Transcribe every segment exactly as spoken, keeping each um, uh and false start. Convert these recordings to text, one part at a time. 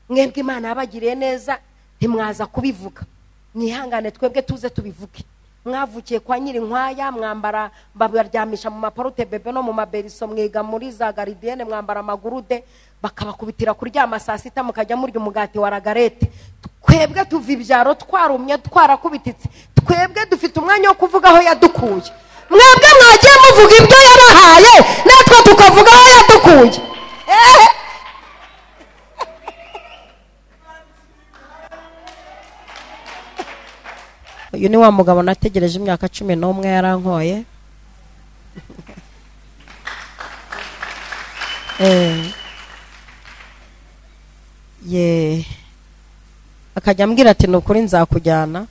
mwebwe Imana yabagiriye neza ntimwaza kubivuga, mwihangane twebwe tuze tubivuge. Mwavukiye kwa Nyirinkwaya, mwambara babaryamisha mu maporute bebe no mu maberiso, mwiga muri za garidienne, mwambara amagurude, bakabakubitira kuryama saa sita mukajya murya umugati wa ragarete. Twebwe tuva ibyaro twarumye twarakubititse, twebwe dufite umwanya wo kuvuga aho yadukuye. Mwebwe mwagiye muvuga ibyo yabahaye, natwe tukavuga aho yadukuye. Eh uyu ni wa mugabo nategereje imyaka cumi n'umwe yarankoye. eh ye akajya ambwira ati nukuri nzakujyana.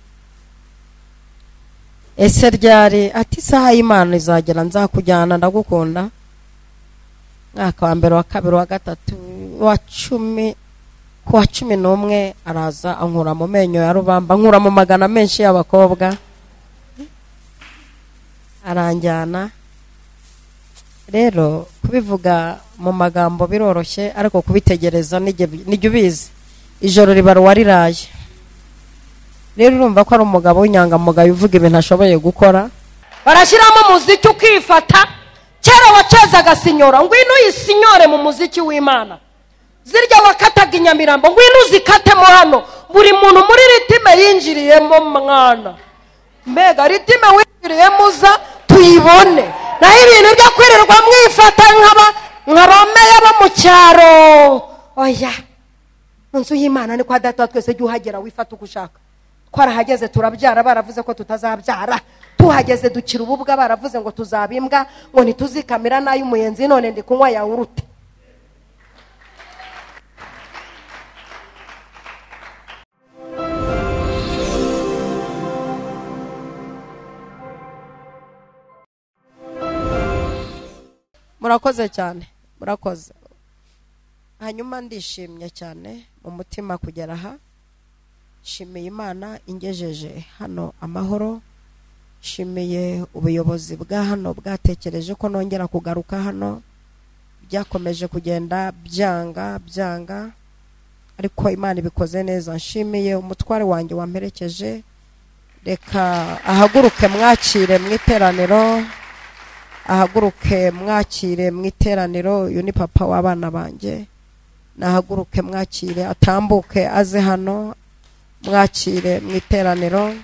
Ese ryari? Ati saha y'Imana izagera nzakujyana, ndagukunda. Mwaka wa mbere wa kabiri wa gatatu wa cumi kuwa cumi n'umwe araza ankura mu menyo ya rubamba, nkura mu magana menshi y'abakobwa, aranjyana. Rero kubivuga mu magambo biroroshye, ariko kubitegereza nijye ubizi. Ijoro riba wariraye. Rero urumva ko ari umugabo w'inyangamugayo uvuga ibintu ashoboye gukora. Barashyiramo muziki ukifata. Kera wacezaga sinyora, ngwino uyisinyore mu muziki w'Imana. Zirya wakataga Inyamirambo, ngwino uzikatemo hano. Buri muntu muri ritime yinjiriyemo mwana. Mbega ritime winjiriyemo uza tuyibone. Naho ibintu byo kwirirwa mwifata nk'aba nk'abameye bo mu cyaro. Oya, munzu y'Imana ni kwa data twese jya uhagera wifata uko ushaka. Twarahageze turabyara, baravuze ko tutazabyara. Tuhageze dukira ububwa, baravuze ngo tuzabimbwa, ngo ntituzikamira nayo umuyenzi, none ndi kunywa yawurute. Murakoze cyane, murakoze. Hanyuma ndishimye cyane mu mutima kugera aha. Shimiye Imana ingejeje hano amahoro. Shimiye ubuyobozi bwa hano bwatekereje ko nongera kugaruka hano. Byakomeje kugenda byanga byanga, ariko Imana ibikoze neza. Shimiye umutware wanjye wamperekeje. Reka ahaguruke mwakire mu iteraniro. Ahaguruke mwakire mu iteraniro. Uyu ni papa w'abana banjye. Nahaguruke mwakire, atambuke aze hano mwakire mu iteraniro.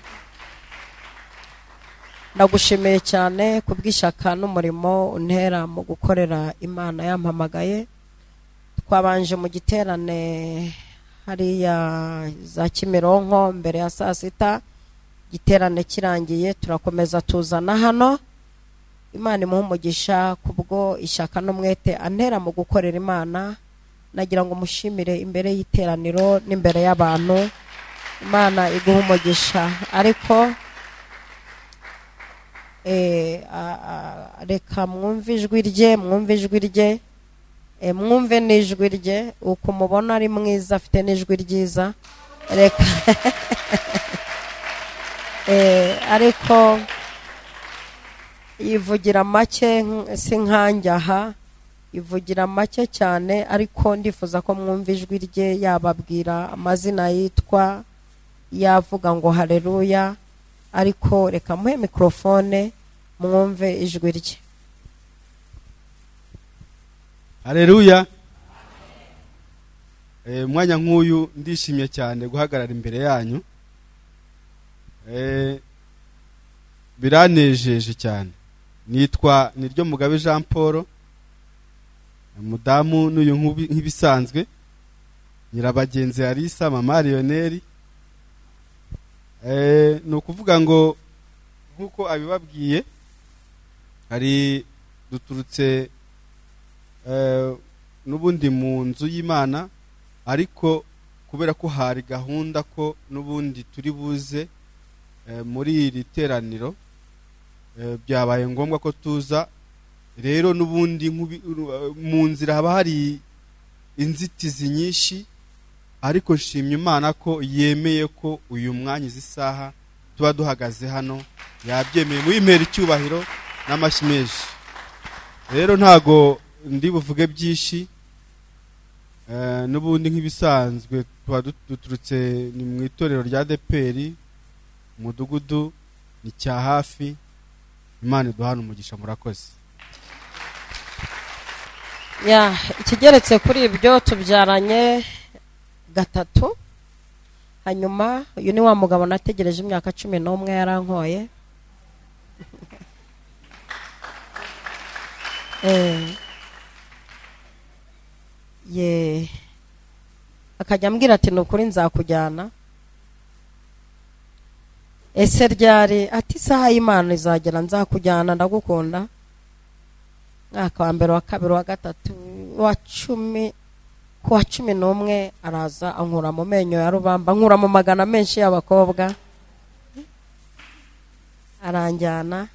Ndagushimiye cyane kubw'ishaka n'umurimo untera mu gukorera Imana yampamagaye. Twabanje mu giterane hariya za Kimironko mbere ya saa sita. Giterane kirangiye turakomeza tuzana hano. Imana imuhe umugisha kubwo ishaka n'umwete antera mu gukorera Imana. Nagira ngo mushimire imbere y'iteraniro n'imbere y'abantu. Imana iguhe umugisha. Ariko eh reka mwumve ijwi rye, mwumve ijwi rye, eh mwumve n'ijwi rye. Uko mubona ari mwiza, afite n'ijwi ryiza. Reka eh ariko yivugira make, si nkanjye aha, ivugira make cyane. Ariko ndifuza ko mwumva ijwi rye, yababwira amazina yitwa, yavuga ngo haleluya. Ariko reka muhe mikrofone mwumve ijwi rye. Haleluya. Eh mwanya nk'uyu ndishimye cyane guhagarara imbere yanyu. Eh biranejeje cyane. Nitwa Niryo Mugabe Jean Paul, mudamu n'uyu nk'ibisanzwe, Nyirabagenzi Arisa, mama Lionel. Eh no kuvuga ngo nkuko abibabwiye, hari duturutse eh nubundi mu nzu y'Imana, ariko kubera ko hari gahunda ko nubundi turi buze eh, muri iri teraniro, eh, byabaye ngombwa ko tuza. Rero nubundi mu nzira haba hari inzitizi nyinshi, ariko nshimye Imana ko yemeye ko uyu mwanya izisaha tuba duhagaze hano. Yabyemeye mu impera icyubahiro n'amashyimeje. Rero ntago ndi buvuge byinshi. eh, n'ubundi nk'ibisanzwe tuba duturutse ni mu itorero rya Deperi umudugudu ni cya hafi. Imana iduhana umugisha, murakoze. ya ikigeretse kuri ibyo tubyaranye gatatu. Hanyuma uyu ni wa mugabo nategereje imyaka cumi n'umwe yarankoye. eh ye akajya ambwira ati nukuri nzakujyana. Ese ryari? Ati saha y'Imana izagera nzakujyana, ndagukunda. Mwaka wa mbere wa kabiri wa gatatu wa cumi ku wa cumi n'umwe araza ankura mu menyo ya rubamba, ankura mu magana menshi y'abakobwa, aranjyana.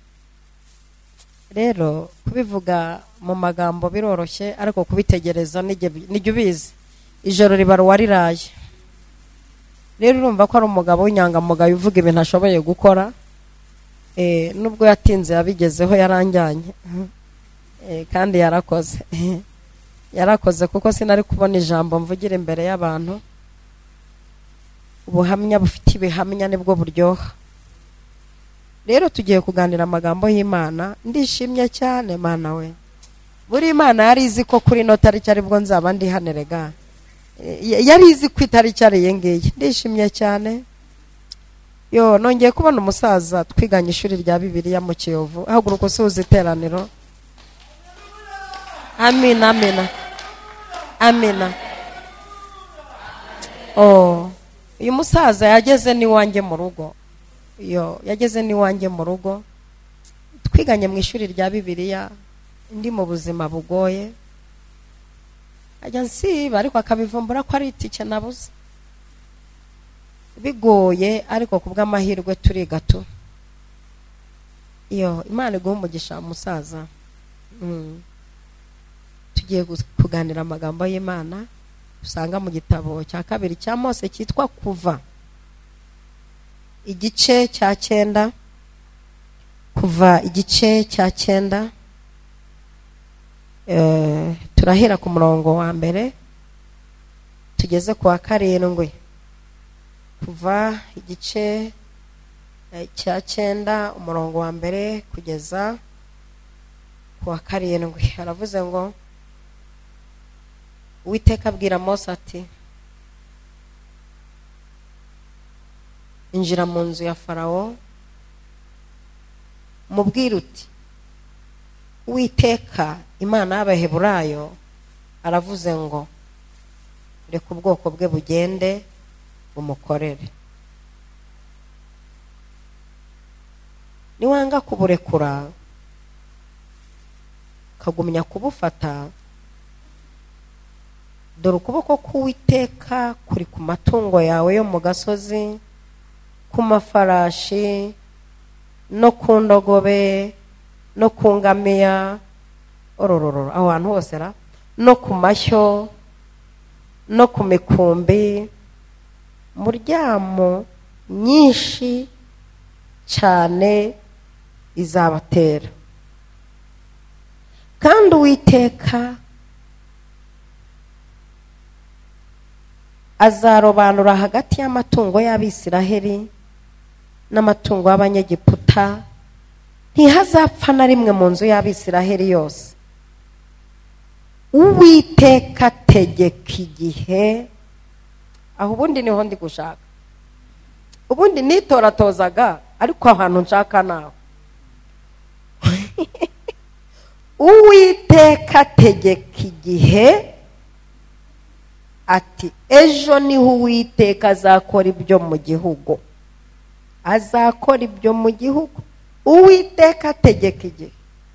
Rero kubivuga mu magambo biroroshye, ariko kubitegereza nijye ubizi. Ijoro riba wariraye. Rero urumva ko ari umugabo w'inyangamugayo uvuga ibintu ashoboye gukora. Eh nubwo yatinze yabigezeho yaranjyanye. Eh kandi yarakoze. Yarakoze kuko sinari kubona ijambo mvugira imbere y'abantu. Ubuhamya bufite ibihamya nibwo buryoha. Rero tugiye kuganira amagambo y'Imana. Ndishimye cyane Mana we. Buri Imana yari izi ko kuri no tariki aribwo nzaba ndi hanerega. Yari izi ko itariki ari yengeye. Ndishimye cyane. Yo nongeye kubona umusaza twiganye ishuri rya Bibiliya mu Kiyovu. Haguruka usuza iteraniro. Amina amina. Amina. Oh, uyu musaza yageze ni wanjye mu rugo. Yo yageze ni wanjye mu rugo. Twiganye mu ishuri rya Bibiliya, ndi mu buzima bugoye. Ajya nsiba ariko akabivumbura ko ari itike nabuze. Bigoye ariko kubw'amahirwe turi gato. Yo Imana iguha umugisha musaza. Mm. Tugiye kuganira amagambo y'Imana usanga mu gitabo cya kabiri cya Mose cyitwa Kuva. Igice cya cyenda. Kuva igice cya cyenda. Eh turahera ku murongo wa mbere tugeze ku wa karindwi. Kuva igice cya cyenda umurongo wa mbere kugeza ku wa karindwi. Haravuze ngo Uwiteka abwira Mose ati, injira mu nzu ya Farawo mubwire uti, Uwiteka Imana y'Abaheburayo aravuze ngo reka ubwoko bwe bugende bumukorere. Niwanga kuburekura kagumya kubufata, dore ukuboko k'Uwiteka kuri ku matungo yawe yo mu gasozi, ku mafarashi no ku ndogobe no ku ngamiya, orororo aho hantu hose ra, no ku mashyo no ku mikumbi, muryamo nyinshi cyane izabatera. Kandi Uwiteka azarobanura hagati y'amatungo y'Abisiraheli n'amatungo y'Abanyegiputa, ntihazapfa na rimwe mu nzu y'Abisiraheli yose. Uwiteka tegeka igihe, aho ubundi niho ndi gushaka. Ubundi nitoratozaga ariko ahantu nshaka naho. Uwiteka tegeka igihe ati, ejo niho Uwiteka azakora ibyo mu gihugu. Azakora ibyo mu gihugu. Uwiteka tegeka igihe.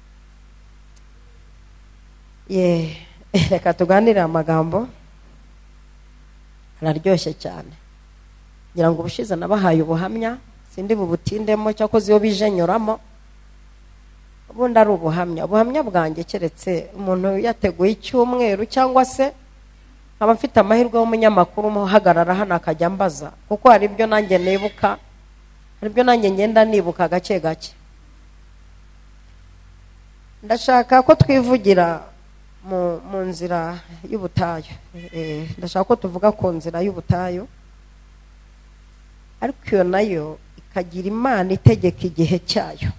Ye, reka tuganire amagambo. Araryoshye cyane. Ngira ngo ubushize nabahaye ubuhamya, sindi bubutindemo cyakoze iyo bije nyoramo. Ubundi ari ubuhamya. Ubuhamya bwanjye keretse umuntu yateguye icyumweru cyangwa se aba mfite amahirwe y'umunyamakuru muhagarara hano akajya mbaza, kuko hari ibyo nanjye nibuka, hari ibyo nanjye ngenda nibuka gake gake. Ndashaka ko twivugira mu mu nzira y'ubutayu. Eh, ndashaka ko tuvuga ku nzira y'ubutayu, ariko iyo nayo ikagira Imana itegeka igihe cyayo,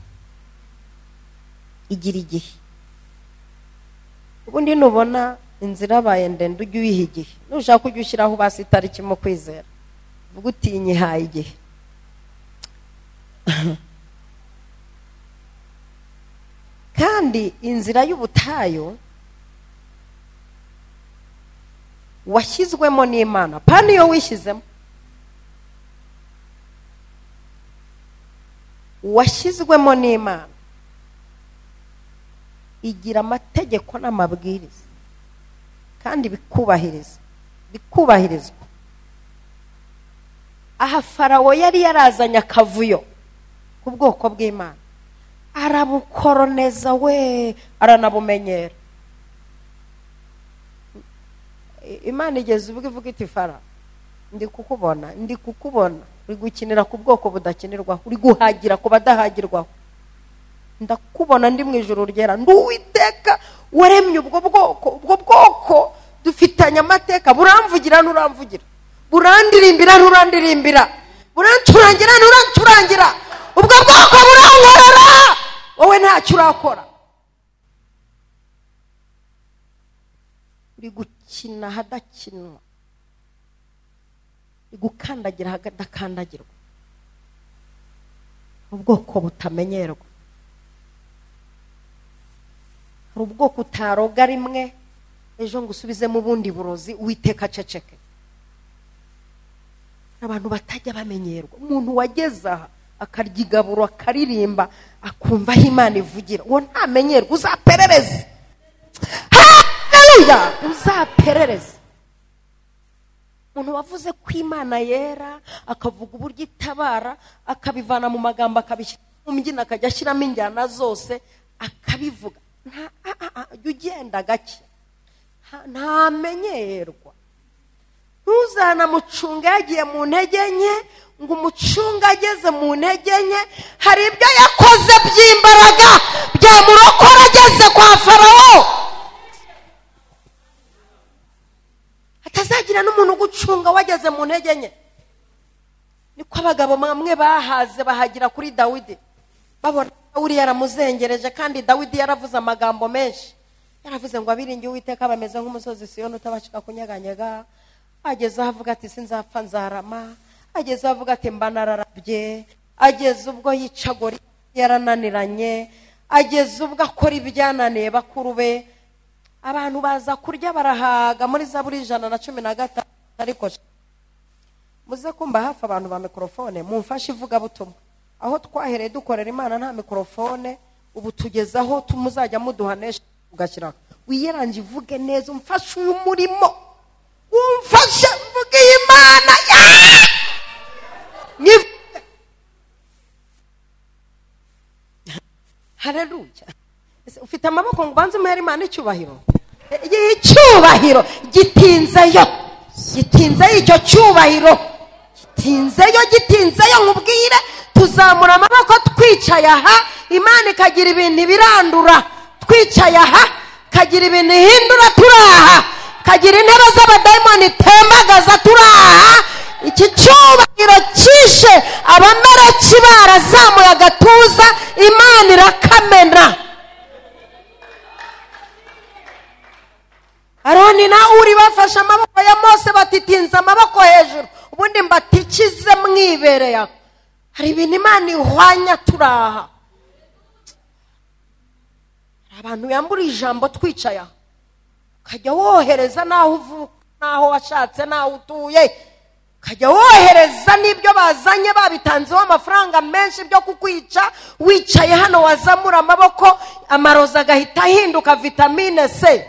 igira igihe. Ubundi nubona inzira abaye ndende ujye uyiha igihe, nushaka ujye ushyiraho basi itariki mu kwizera, vuga uti nyihaye igihe. Kandi inzira y'ubutayu washyizwemo n'Imana, pani iyo wishyizemo, washyizwemo n'Imana, igira amategeko n'amabwiriza kandi bikubahiriza bikubahirizwa. Aha Farawo yari yarazanye akavuyo ku bwoko bw'Imana, arabukoroneza we, aranabumenyera. Imana igeze ubwo ivuga iti Farawo, ndi kukubona ndi kukubona uri gukinira ku bwoko budakinirwaho, uri guhagira ku badahagirwaho, ndakubona ndi mu ijuru ryera, ndi Uwiteka waremye ubwo bwoko. Ubwo bwoko dufitanye amateka, buramvugira n'uramvugira, burandirimbira n'urandirimbira, burancurangira n'urancurangira, ubwo bwoko burankorera, wowe ntacyo urakora. Uri gukina hadakinwa, uri gukandagira hadakandagirwa, ubwoko butamenyerwa. Hari ubwoko utaroga rimwe ejo ngo usubize mu bundi burozi, Uwiteka aceceke. Abantu batajya bamenyerwa, umuntu wageze aha akarya igaburo akaririmba akumva aho Imana ivugira, uwo ntamenyerwa, uzaperereze. Haleluya, uzaperereze. Umuntu wavuze ko Imana yera, akavuga uburyo itabara, akabivana mu magambo akabishyira mu mbyino, akajya ashyiramo injyana zose akabivuga, nta ugenda gake, ntamenyerwa. Ntuzanamucunga yagiye mu ntege nke, ngo umucunga ageze mu ntege nke. Hari ibyo yakoze by'imbaraga byamurokora ageze kwa Farawo, atazagira n'umuntu gucunga wageze mu ntege nke. Niko abagabo bamwe bahaze bahagira kuri Dawidi, babona Dawidi yaramuzengereje, kandi Dawidi yaravuze amagambo menshi. Yaravuze ngo abiringiye Uwiteka bameze nk'umusozi Siyoni utabashika kunyeganyega. Ageze avuga ati sinzapfa nzarama, ageze avuga ati mba nararabye, ageze ubwo yicagora yarananiranye, ageze ubwo akora ibyananiye bakuru be. Abantu baza kurya barahaga muri Zaburi ijana na cumi na gatanu. Ariko muze kumba hafi abantu ba mikrofone, mumfashe ivuga butumwa. Aho twahereye dukorera Imana nta mikrofone, ubu tugezaho tumuzajya muduhanesha ugashyira. Wiyeranje ivuge neza, umfashe uyu murimo, umfashe mvuge Imana ya nivuge. Haleluya. Ufite amaboko ngo banze umuhere Imana icyubahiro. Icyubahiro gitinzeyo, gitinzeyo icyo cyubahiro, gitinzeyo gitinzeyo. Nkubwire, tuzamura amaboko twicaye aha, Imana ikagira ibintu birandura. Twicaye aha kagira ibintu hindura, turaha kagira intebe z'abadayimoni tembagaza, turaha. Iki cyubahiro kishe abamereki barazamuye agatuza, Imana irakamena. Aroni na Uri bafashe amaboko ya Mose batitinza amaboko hejuru, ubundi mbatikize mwibereye. Hari ibintu Imana ihwanya, turaha. Abantu yambura ijambo twicaye, ukajya wohereza naho uvuka, naho washatse, naho utuye, ukajya wohereza n'ibyo bazanye babitanzeho amafaranga menshi byo kukwica. Wicaye hano wazamura amaboko, amaroza agahita ahinduka vitamine C.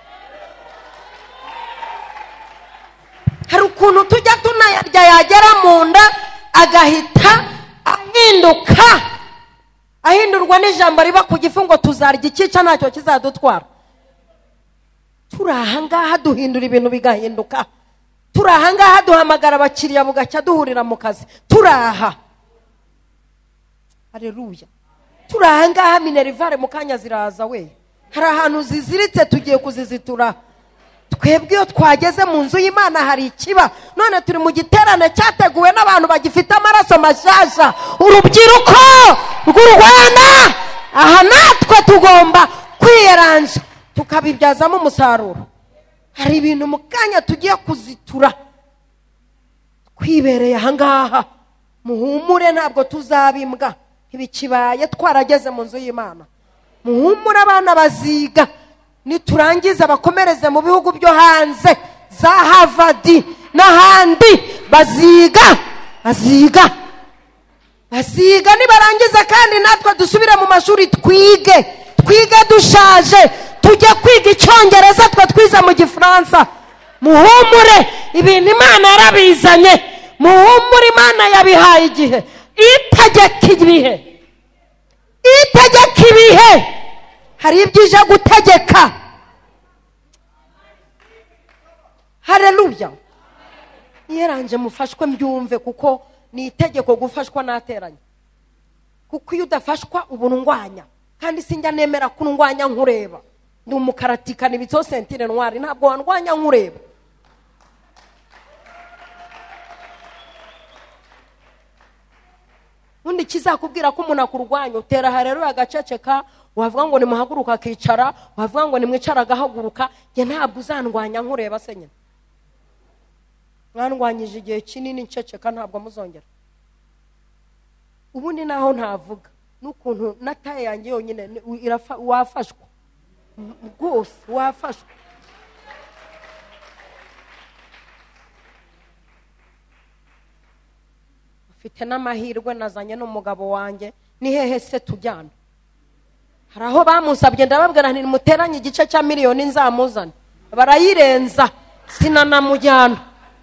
Hari ukuntu tujya tunayarya yagera mu nda agahita ahinduka, ahindurwa n'ijambo riba ku gifu ngo tuzarya ikica ntacyo kizadutwara. Turaha ngaha duhindura ibintu bigahinduka, turaha ngaha duhamagara abakiriya bugacya duhurira mu kazi, turaha. Haleluya. Turaha ngaha minerivare mu kanya ziraza we, hari ahantu ziziritse tugiye kuzizitura. Twebwe iyo twageze mu nzu y'Imana hari ikiba. None turi mu giterane cyateguwe n'abantu bagifite amaraso mashasha, urubyiruko rw'u Rwanda. Aha natwe tugomba kwiyeranja tukabibyazamo umusaruro. Hari ibintu mu kanya tugiye kuzitura kwibereye ahangaha. Muhumure, ntabwo tuzabimbwa, ntibikibaye, twarageze mu nzu y'Imana. Muhumure, abana baziga, niturangiza bakomereze mu bihugu byo hanze za Harvard n'ahandi. Baziga baziga baziga nibarangiza kandi natwe dusubire mu mashuri twige twige dushaje, tujye kwiga Icyongereza twe twiza mu Gifaransa. Muhumure, ibintu Imana yarabizanye. Muhumure, Imana yabihaye igihe. Itegeka ibihe, itegeka ibihe. Hari ibyije gutegeka. Haleluya. Yeranje mufashwe mbyumve, kuko ni itegeko gufashwa nateranye. Kuko iyo udafashwa ubunungwanya, kandi sinjya nemera kunungwanya nkureba. Ndi umukaratika nibitso sentire ntwari, ntabwo wandwanya nkureba. Undi kizakubwira ko umuntu akurwanya, utera harero agaceceka, wavuga ngo nimuhaguruka akicara, wavuga ngo nimwicara agahaguruka. Nge ntabwo uzandwanya nkureba se nyine. Mwandwanyije igihe kinini nceceka, ntabwo muzongera. Ubundi naho ntavuga n'ukuntu nataye yanjye yonyine wafashwa rwose, wafashwa. Ufite n'amahirwe nazanye n'umugabo wanjye, ni hehe se tujyana? Hari aho bamusabye ndababwira nti muteranye igice cya miliyoni nzamuzana, barayirenza sinanamujyana.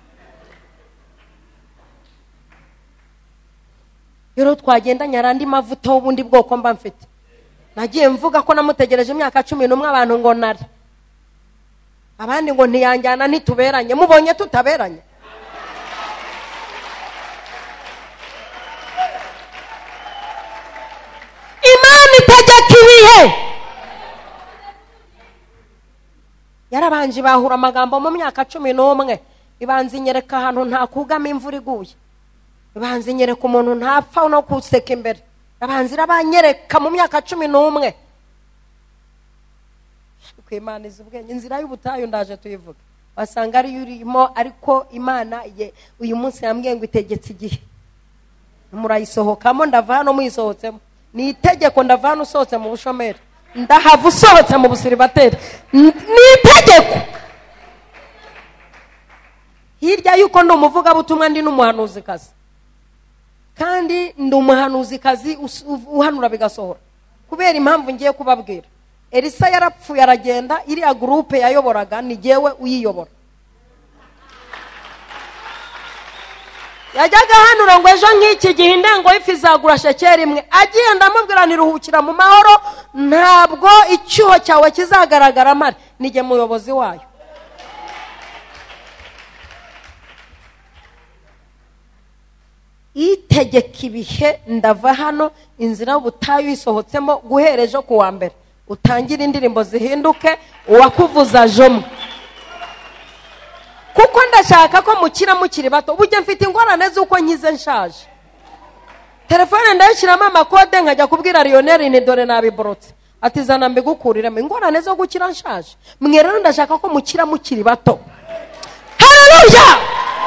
Yero twagenda nyarandi mavuta ubundi bwoko mba mfite. Nagiye mvuga ko namutegereje imyaka cumi n'umwe abantu ngo nari, abandi ngo ntiyanjyana ntituberanye. Mubonye tutaberanye? Imana itegeka ibihe. Yarabanje bahura amagambo mu myaka cumi n'umwe. Ibanza inyereka ahantu nta kugama imvura iguye. Ibanza inyereka umuntu ntapfa no kuseka imbere. Abanza irabanyereka mu myaka cumi n'umwe. Kuko Imana izi ubwenge. Inzira y'ubutayu ndaje tuyivuga. Wasanga ari yurimo, ariko Imana ye uyu munsi yambwiye ngo itegetse igihe. Murayisohokamo, ndava hano muyisohotsemo. Ni itegeko, ndava hano usohotse mu bushomeri, ndahava usohotse mu busiribateri. Ni itegeko. Hirya yuko ndi umuvugabutumwa ndi n'umuhanuzikazi, kandi ndi umuhanuzikazi uhanura bigasohora. Kubera impamvu ngiye kubabwira. Elisa yarapfuye aragenda, iriya groupe yayoboraga ni jewe uyiyobora. Yajyaga hanura ngo ejo nk'iki gihe indengo y'ifi izagura shekeri imwe. Agiye ndamubwira niruhukira mu mahoro, ntabwo icyuho cyawe kizagaragara mari, nige muyobozi wayo. Itegeka ibihe, ndava hano inzira y'ubutayu isohotsemo guhereje ku wa mbere. Utangira indirimbo zihinduke, uwakuvuza jomo. Kuko ndashaka ko mukira mukiri bato. Ubujye mfite ingorane z'uko nkize nshaje. Telefone ndayishyiramo amakode nkajya kubwira Lionel ni dore nabiborotse. Ati zana mbigukuriremo. Ingorane zo gukira nshaje. Mwe rero ndashaka ko mukira mukiri bato. Haleluya!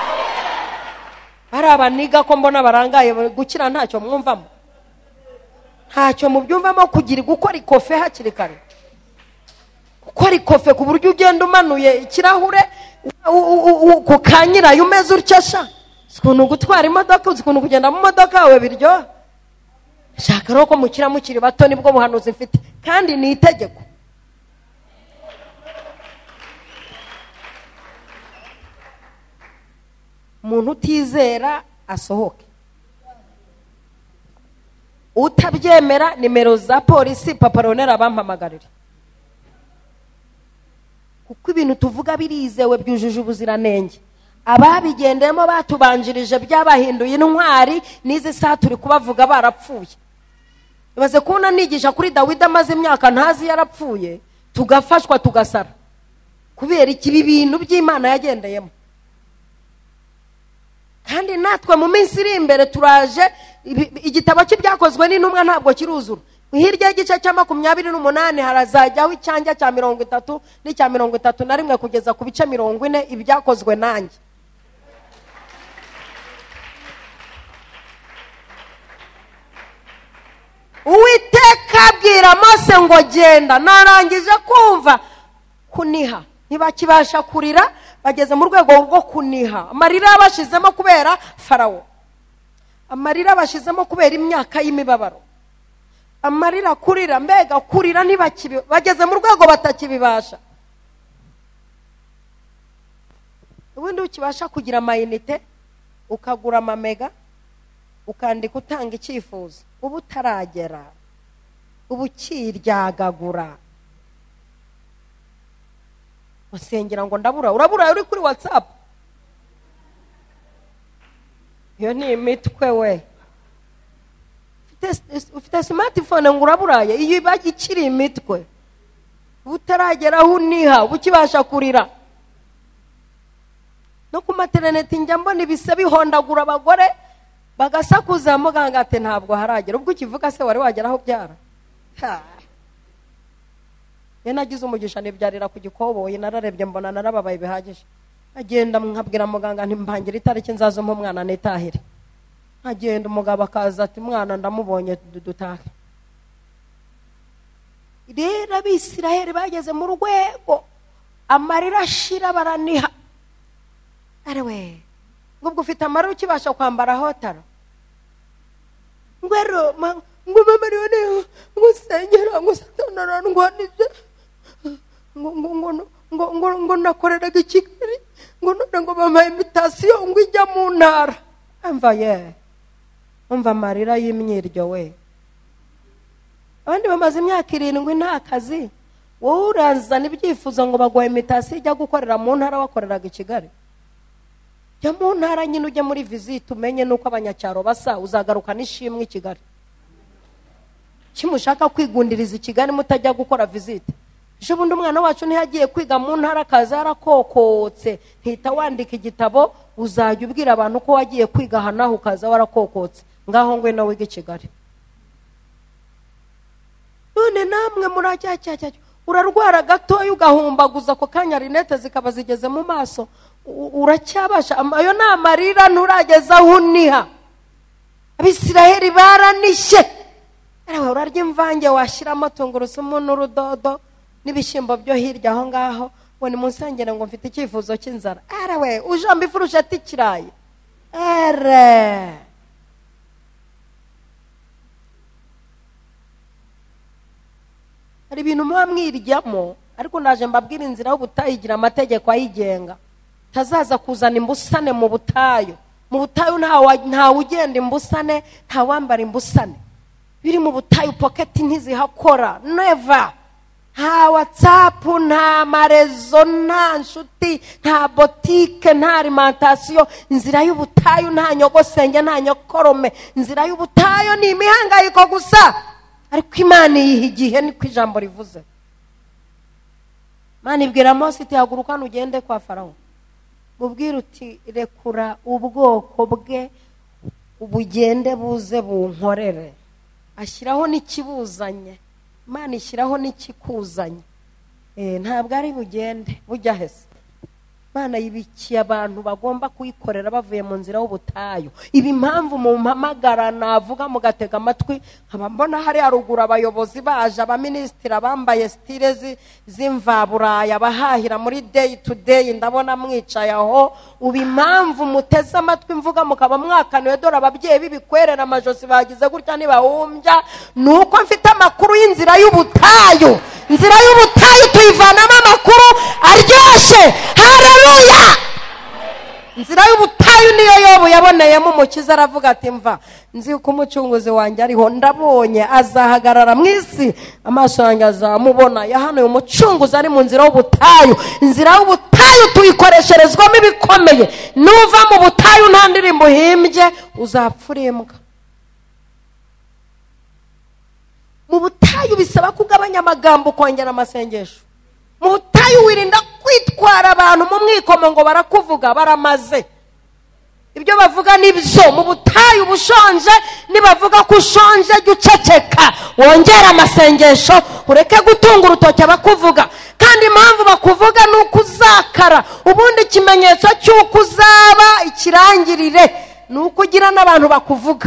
Hari abaniga ko mbona barangaye gukira ntacyo mwumvamo. Ntacyo mubyumvamo, kugira gukora ikofe hakiri kare. Gukora ikofe ku buryo ugenda umanuye ikirahure ku kanyira yumeze uryasha. Sikuntu gutwara imodoka, sikuntu kugenda mu modoka yawe biryo. Shaka roko mukira mukiri bato, nibwo buhanuzi mfite, kandi ni itegeko. Umuntu utizera asohoke. Utabyemera nimero za polisi Papa Lionel abampamagarira. Kuko ibintu tuvuga birizewe byujuje ubuziranenge. Ababigendemo batubanjirije byabahinduye intwari, nizi saa turi kubavuga barapfuye. Ibaze kubona nigisha kuri Dawidi amaze imyaka ntazi yarapfuye. tugafashwa tugasara kubera ikibi bintu by'Imana yagendeyemo. Kandi natwe mu minsi iri imbere turaje, igitabo cy'ibyakozwe n'intumwa ntabwo kiruzura. Hirya y'igice cya makumyabiri n'umunani harazajyaho icyanja cya mirongo itatu n'icya mirongo itatu na rimwe kugeza ku bice mirongo ine ibyakozwe nanjye. Uwiteka abwira Mose ngo genda. Narangije kumva kuniha, ntibakibasha kurira, bageze mu rwego rwo kuniha. Amarira bashizemo kubera Farawo, amarira bashizemo kubera imyaka y'imibabaro, amarira kurira, mbega kurira ntibakibi, bageze mu rwego batakibibasha. Ubundi ukibasha kugira amayinite ukagura amamega ukandika utanga icyifuzo, ubu utaragera, ubu kiryagagura. Usengera ngo ndabura, urabura uri kuri WhatsApp. Iyo ni imitwe we. Ufite smartphone ngo uraburaye, iyo iba ikiri imitwe. Utarageraho uniha, ukibasha kurira. No ku maternity njya mbona ibise bihondagura abagore bagasakuza, muganga ati ntabwo haragera. Ubwo ukivuga se wari wageraho byara. Ye nagize umugisha nibyarira ku gikoboyi, nararebye mbona narababaye bihagije. Agenda nkabwira muganga nti mpangira itariki nzazo mu mwana netahire. Agenda umugabo akaza ati mwana ndamubonye dutahe. Rero Abisiraheli bageze mu rwego amarira ashira baraniha. Arewe ngubwo ufite amarira ukibasha kwambara hotara. Ngwero ngo mamariyo ne ngusengera ngo Satana ndwanije ngo ngo ngo ngo ngo nakoreraga ikigari ngo none ngo bamaye invitation ngo ijya mu ntara. Amva ye umva amarira y'imyiryo we. Abandi bamaze imyaka irindwi nta kazi, wowe urazana ibyifuzo ngo bagwaye invitation ijya gukorera mu ntara wakoreraga ikigari. Jya mu ntara nyine ujye muri visit umenye nuko abanyacyaro basa, uzagaruka n'ishimwe Kigali. Kimushaka kwigundiriza Kigali mutajya gukora visit. Je bundi umwana wacu ntiyagiye kwiga mu ntara kaza yarakokotse, ntita wandika igitabo uzajya ubwira abantu ko wagiye kwiga hanaho kaza warakokotse. Ngaho ngwe nawe wige Kigali. None namwe muracyacyacya urarwara gato ugahumbaguza ko kanya rinete zikaba zigeze mu maso, uracyabasha ayo namarira nturageza aho uniha. Abisiraheli baranishe. Arawe urarya imvange washiramo tungurusumu n'urudodo n'ibishimbo byo hirya aho ngaho, we ni munsengere ngo mfite icyifuzo cy'inzara. Arawe ujambo ifurusha ati kiraye. Are hari ibintu muba mwiryamo, ariko naje mbabwira inzira y'ubutayu igira amategeko ayigenga. Tazaza kuzana imbusane mu butayu. Mu butayu nta ugenda imbusane, nta wambara imbusane. Biri mu butayu pocket ntizihakora. Never. Nta WhatsApp, nta marezo, nta nshuti, nta boutique, nta alimentation. Inzira y'ubutayu nta nyogosenge, nta nyokorome. Inzira y'ubutayu ni imihangayiko gusa. Ariko Imana yiha igihe niko ijambo rivuze. Imana ibwira Mose iti haguruka ugende kwa Farawo. Mubwira uti rekura ubwoko bwe ubugende buze bunkorere. Ashyiraho n'ikibuzanye. Imana ishyiraho n'ikikuzanye. Eh ntabwo ari bugende bujya hese. Imana yibikiye abantu bagomba kuyikorera bavuye mu nzira y'ubutayu. Ibi impamvu mu mpamagara navuga mugatega amatwi, nkaba mbona hari harugura abayobozi baje, abaministiri bambaye stile z'imvaburaya bahahira muri day to day, ndabona mwicaye aho. Ubi impamvu muteze amatwi mvuga mukaba mwakaniwe, dore ababyeyi bibikwerera amajosi bagize gutya nibahumbya, nuko mfite amakuru y'inzira y'ubutayu. Inzira y'ubutayu tuyivanamo amakuru aryoshye. Haleluya! Inzira y'ubutayu niyo Yobu yaboneyemo umukiza, aravuga ati mva nzi ko umucunguzi wanjye ariho, ndabonye azahagarara mu isi, amaso yanjye azamubona. Yahanuye umucunguzi ari mu nzira y'ubutayu. Inzira y'ubutayu tuyikoresherezwamo ibikomeye. Nuva mu butayu nta ndirimbo uhimbye uzapfura imbwa. mu butayu bisaba kugabanya amagambo kongera amasengesho. Mu butayu wirinda kwitwara abantu mu mwikomo ngo barakuvuga baramaze. Ibyo bavuga nibyo. Mu butayu bushonje nibavuga ko ushonje guceceka wongera amasengesho ureke gutunga urutoke bakuvuga. Kandi impamvu bakuvuga nuko uzakara. Ubundi ikimenyetso cy'uko uzaba ikirangirire nuko ugira n'abantu bakuvuga.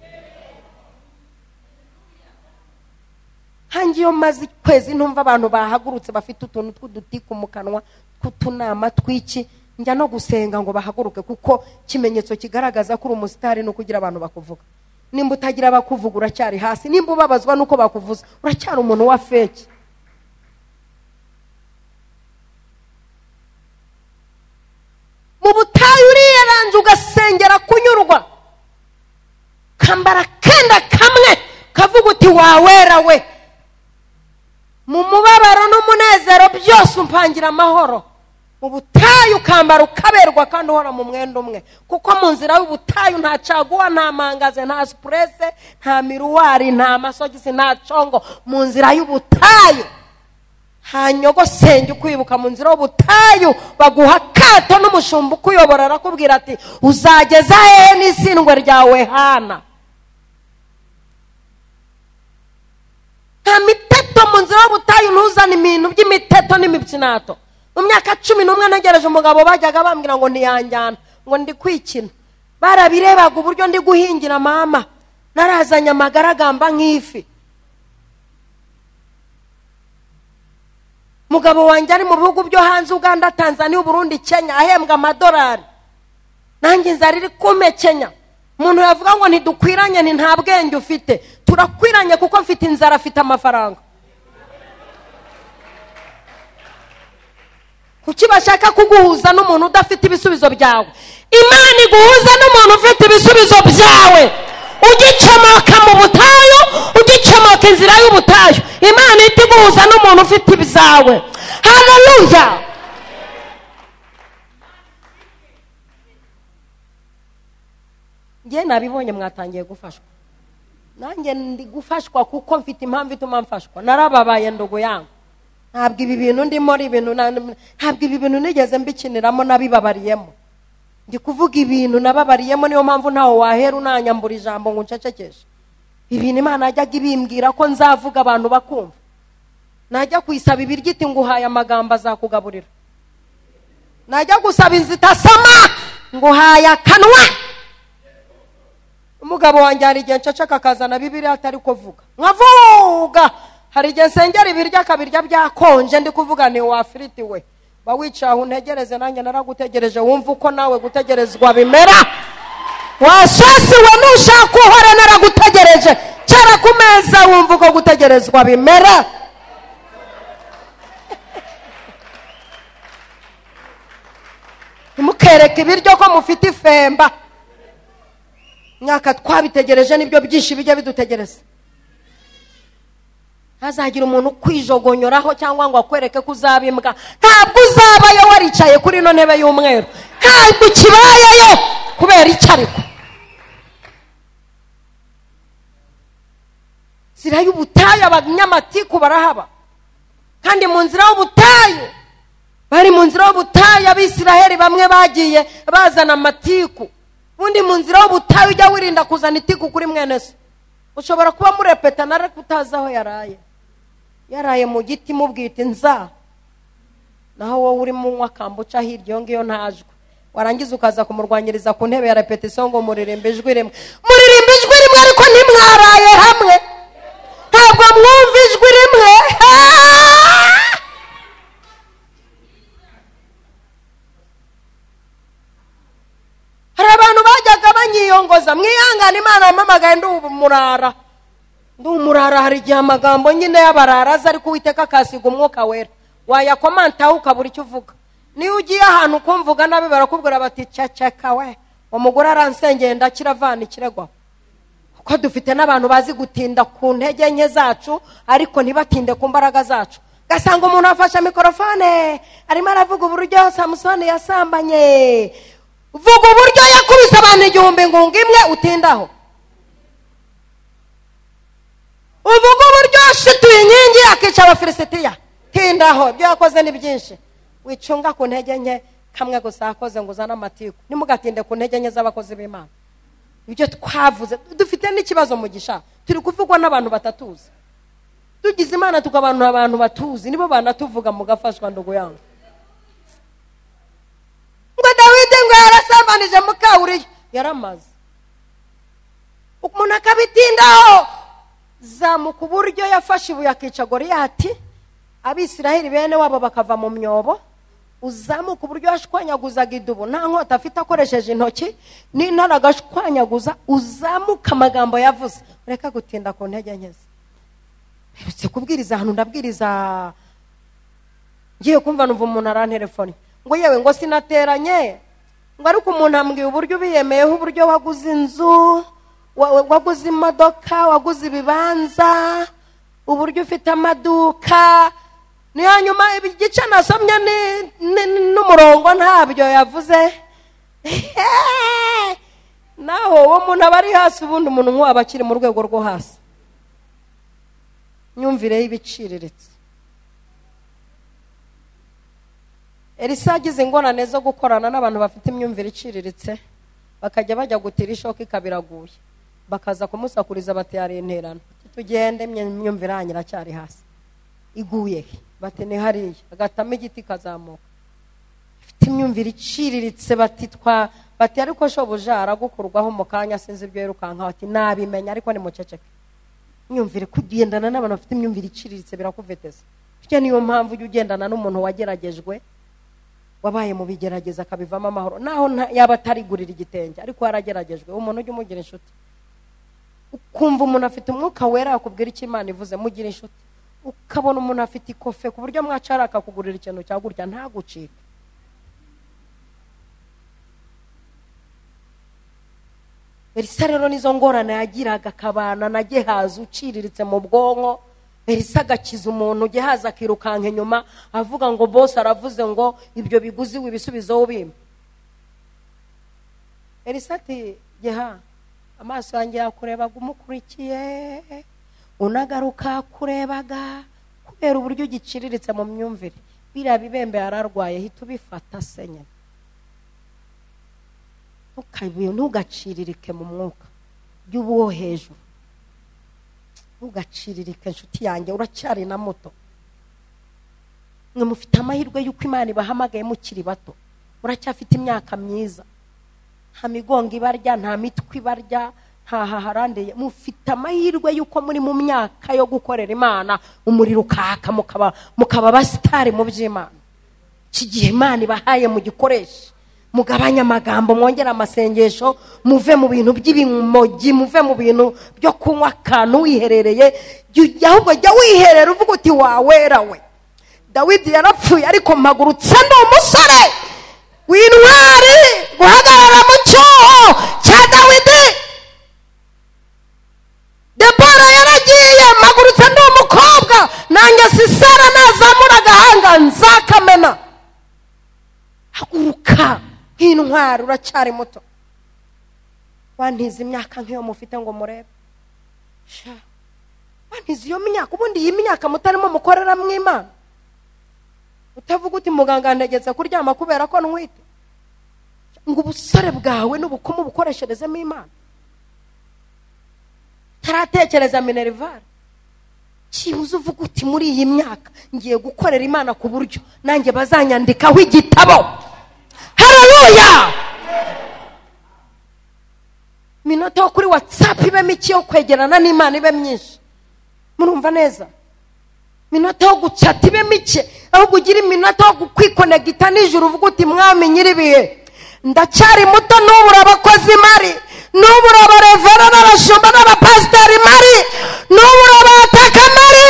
Hangiyo mazi kwezi ntumva abantu bahagurutse bafite utuntu tw'udutiku mu kanwa tw'utunama tw'iki njya no gusenga ngo bahaguruke kuko kimenyetso kigaragaza ko uri umusitari no kugira abantu bakuvuga. Nimba utagira abakuvuga uracyari hasi. Nimba ubabazwa nuko bakuvuza uracyari umuntu wa fake. Mu butayu uriyeranje ugasengera kunyurwa. Kambara kenda kamwe kavuga uti wawera we. Mu mubabaro n'umunezero byose umpangira amahoro. Mu butayu kambara ukaberwa kandi uhora mu mwenda umwe. Kuko mu nzira y'ubutayu nta caguwa, nta mangaze, nta spresse, nta miruwari, nta masogisi, nta congo. Mu nzira y'ubutayu hanyogo senge ukwibuka. Mu nzira y'ubutayu baguha kato n'umushumba ukuyobora arakubwira ati uzageza hehe n'isindwe ryawe hana. Nta miteto mu nzira y'ubutayu. Ntuzana ibintu by'imiteto n'imibyinato. Mu myaka cumi n'umwe nagereje umugabo bajyaga bambwira ngo ntiyanjyana ngo ndi kwikina. Barabirebaga uburyo ndi guhingira mama. Narazanye amagaragamba nk'ifi. Mugabo wanjye ari mu bihugu byo hanze Uganda, Tanzania, Burundi, Kenya ahembwa amadolari. Nanjye nzari iri kume Kenya. Umuntu yavuga ngo ntidukwiranye ni nta bwenge ufite. Turakwiranye kuko mfite inzara afite amafaranga. Kuki bashaka kuguhuza n'umuntu udafite ibisubizo byawe? Imana iguhuza n'umuntu ufite ibisubizo byawe. Ugicomoka mu butayu, ugicomoka inzira y'ubutayu, Imana itiguhuza n'umuntu ufite ibyawe. Haleluya. Ngiye nabibonye mwatangiye gufashwa. Nanjye ndi gufashwa kuko mfite impamvu ituma mfashwa. Narababaye ndogo yangu. Ntabwo ibi bintu ndimo ari ibintu ntabwo ibi bintu nigeze mbikiniramo nabibabariyemo. Ndi kuvuga ibintu nababariyemo, niyo mpamvu ntaho wahera unanyambura ijambo ngo ncecekeshe. Ibintu Imana yajyaga ibimbwira ko nzavuga abantu bakumva. Najya kwisaba ibiryo iti nguhaye amagambo azakugaburira. Najya gusaba inzitasama nguhaye akanwa. Umugabo wanjye hari igihe nceceka akazana Bibiliya atari kuvuga. Nkavuga. Hari igihe nsengera ibiryo akabirya byakonje ndi kuvuga ni wa firiti we. Bawicaho untegereze nanjye naragutegereje wumva uko nawe gutegerezwa bimera. Wasasi we nushaka uhora naragutegereje. Cara ku meza wumva uko gutegerezwa bimera. Mukereka ibiryo ko mufite ifemba. Nyaka twabitegereje nibyo byinshi bijya bidutegereza. Hazagira umuntu kwijogonyoraho cyangwa ngo akwereke kuzabimbwa. Ntabwo uzabayo waricaye kuri no ntebe y'umweru. Ntabwo kibayeyo kubera icyariko. Zira y'ubutayu abanyamatiku barahaba. Kandi mu nzira y'ubutayu bari mu nzira y'ubutayu Abisiraheli bamwe bagiye bazana amatiku. Undi mu nzira y'ubutayu ujya wirinda kuzana itiku kuri mwene se. Ushobora kuba murepeta nare kutazaho yaraye. Yaraye mu giti mubwite nza. Naho wowe uri mu nwakambuca hiryo ngiyo ntajwe. Warangiza ukaza kumurwanyiriza ku ntebe ya repetition ngo muririmbe ijwi rimwe. Muririmbe ijwi rimwe ariko ntimwaraye hamwe. Ntabwo mwumva ijwi rimwe. Hari abantu bajyaga banyiyongoza mwihangane Imana yamamagaye ndi umurara. Ndi umurara hari igihe amagambo nyine y'abararaza ariko Uwiteka akasiga umwuka wera. Wayakomantaho ukabura icyo uvuga. Niyo ugiye ahantu kumvuga nabi barakubwira bati cacaka we. Umugore aransengeye ndakiravana ikiregwa. Kuko dufite n'abantu bazi gutinda ku ntege nke zacu ariko ntibatinde ku mbaraga zacu. Gasanga umuntu afashe mikrofone arimo aravuga uburyo Samusoni yasambanye. Vuga uburyo yakubise abantu igihumbi ngunga imwe utindaho. uvuga uburyo ashituye inkingi akica abafilisitiya. Tindaho, ibyo yakoze ni byinshi. Wicunga ku ntege nke, kamwe gusa yakoze ngo uzane amatiku. Nimugatinde ku ntege nke z'abakozi b'Imana. Ibyo twavuze dufite n'ikibazo mugisha, turi kuvugwa n'abantu batatuzi. Tugize Imana tukabantu abantu batuzi, nibo banatuvuga mugafashwa ndugu yangu. Ngo Dawidi ngo yarasambanije muka Uriya, yaramaze. Umuntu akabitindaho, zamuka uburyo yafashe ibuye akica Goliyati, Abisiraheli bene wabo bakava mu myobo. Uzamuka uburyo yashwanyaguzaga idubu, nta nkota afite akoresheje intoki, n'intara agashwanyaguza. Uzamuka amagambo yavuze, reka gutinda ku ntege nke. Herutse kubwiriza ahantu, ndabwiriza ngiye kumva numva umuntu arantelefone ngo yewe ngo sinateranye, ngo ariko umuntu ambwiye uburyo biyemeyeho, uburyo waguze inzu, waguze imodoka, waguze ibibanza, uburyo ufite amaduka. Ni hanyuma igice nasomye n'umurongo ntabyo yavuze. Naho uwo muntu aba ari hasi, ubundi umuntu nk'uwo akiri mu rwego rwo hasi. Nyumvire y'ibiciriritse. Elisa agize ingorane zo gukorana n'abantu bafite imyumvire iciriritse, bakajya bajya gutira ishoka ikabiraguye, bakaza kumusakuriza bati yari interano, tugende imyumvire yanyu iracyari hasi. Iguye bati ni hariya, agatama igiti kazamuka. Ifite imyumvire iciriritse bati twa bati ariko shobuja aragukurwaho mu kanya sinzi ibyo yirukanka, bati nabimenya ariko ni muceceke. Imyumvire kugendana n'abantu bafite imyumvire iciriritse birakuveteza. Bityo niyo mpamvu ujye ugendana n'umuntu wageragejwe, wabaye mu bigerageza akabivamo amahoro, naho yaba atarigurira igitenge ariko yarageragejwe. Umuntu ujye umugira inshuti. Ukumva umuntu afite umwuka wera akubwira icyo Imana ivuze, mugira inshuti. Ukabona umuntu afite ikofe ku buryo mwacara akakugurira ikintu cya gutya ntagucike. Elisa rero nizo ngorane yagiraga, akabana na Gehazi uciriritse mu bwonko. Elisa agakiza umuntu, Gehazi akirukanka inyuma avuga ngo boss aravuze ngo ibyo biguzi wibisubizo ubimpa. Elisa ati Geha, amaso yanjye yakurebaga umukurikiye, unagaruka kurebaga kubera uburyo giciriritse mu myumvire. Bira bibembe yararwaye, hita ubifata senye. Ukabiye ntugaciririke mu mwuka, by'ubuho hejuru. Ntugaciririke nshuti yanjye, uracyari na muto. Mwe mufite amahirwe y'uko Imana ibahamagaye mukiri bato, uracyafite imyaka myiza. Nta migongo ibarya, nta mitwe ibarya, nta haharandeye. Mufite amahirwe y'uko muri mu myaka yo gukorera Imana, umuriro ukaka mukaba mukaba basitari mu by'Imana. Iki gihe Imana ibahaye mu gikoresha, mugabanya amagambo, mwongera amasengesho, muve mu bintu by'ibimogi, muve mu bintu byo kunywa akantu wiherereye. Ahubwo jya wiherera uvuga uti wawera we. Dawidi yarapfuye ariko mpagurutse ndi umusore w'intwari guhagarara mu cyuho cya Dawidi. Debora yaragiye, mpagurutse ndi umukobwa, nanjye Sisera nazamura agahanga nzakamena. Haguruka nk'intwari, uracyari muto. Wantiza imyaka nk'iyo mufite ngo murebe. Sha wantiza iyo myaka, ubundi iyi myaka mutarimo mukorera mu Imana. Utavuga uti muganga ntegetse kuryama kubera ko ntwite. Ngo ubusore bwawe n'ubukumu bukoresherezemo Imana. Taratekereza Minerval. Kibuze uvuga uti muri iyi myaka ngiye gukorera Imana ku buryo nanjye bazanyandikaho igitabo. Haleluya! Minota yo kuri WhatsApp ibe miki yo kwegerana n'Imana ibe myinshi. Murumva neza? Minota yo gucata ibe mike, aho kugira iminota yo kwikonegita nijoro uvuga uti mwami nyiribihe, ndacyari muto n'ubura abakozi mari, n'ubura abarevera n'abashumba n'abapasiteri mari, n'ubura abataka mari.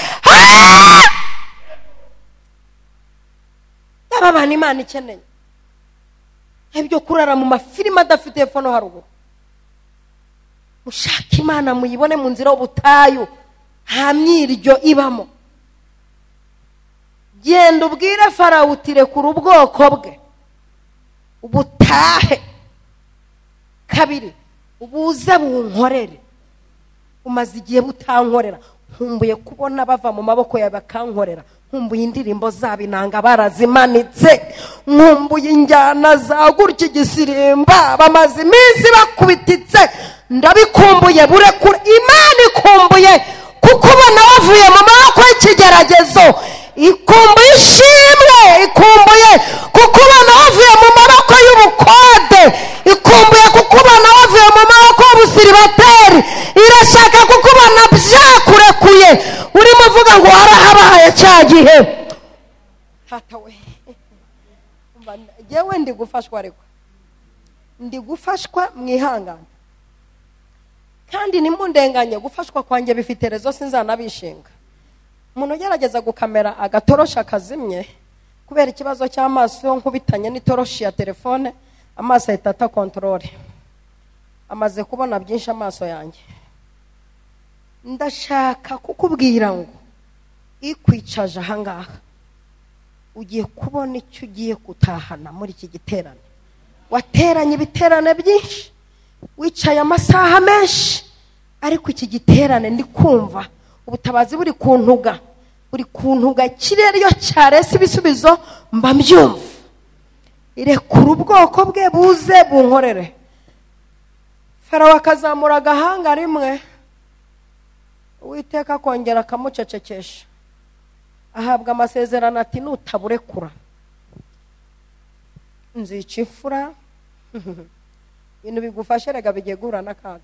Aba bana Imana ikeneye. Ibyo kurara mu mafilime adafite fono haruguru. Mushaka Imana muyibone mu nzira y'ubutayu, nta myiryo ibamo. Genda ubwire Farawo utirekura ubwoko bwe ubutahe. Kabiri, ubuze bunkorere. umaze igihe butankorera. Nkumbuye kubona bava mu maboko yawe bakankorera. Nkumbuye indirimbo zabo inanga barazimanitse. Nkumbuye injyana za gutya igisirimba bamaze iminsi bakubititse. Ndabikumbuye burekure. Imana ikumbuye kuko ubona wavuye mu maboko y'ikigeragezo. Ikumbuye ishimwe. Ikumbuye kuko ubona wavuye mu maboko y'ubukode. Ikumbuye kuko ubona wavuye mu maboko y'ubusiribateri. Irashaka kuko ubona byakurekuye. Urimo uvuga ngo warahabahaye cya gihe. Tata we, yewe ndi gufashwa ariko ndi gufashwa mwihangane kandi nimundenganye. Gufashwa kwanjye bifite rezo sinzanabishinga. Umuntu ugerageza gukamera agatorosha kazimye kubera ikibazo cy'amaso nkubitanye n'itoroshi ya telefone, amaso ahita ata controle. Amaze kubona byinshi amaso yanjye. Ndashaka kukubwira ngo ikwicaje ahangaha ugiye kubona icyo ugiye gutahana muri iki giterane. Wateranye ibiterane byinshi, wicaye amasaha menshi, ariko iki giterane ndi kumva ubutabazi buri kuntuga, buri kuntuga. Kirere iyo cyarese ibisubizo mba mbyumva. Irekura ubwoko bwe buze bunkorere. Farawo akazamura agahanga rimwe, Uwiteka kongera akamucecekesha. Ahabwa amasezerano ati nutaburekura nzica imfura. Ibintu bigufashe rega bigiye guhura n'akaga.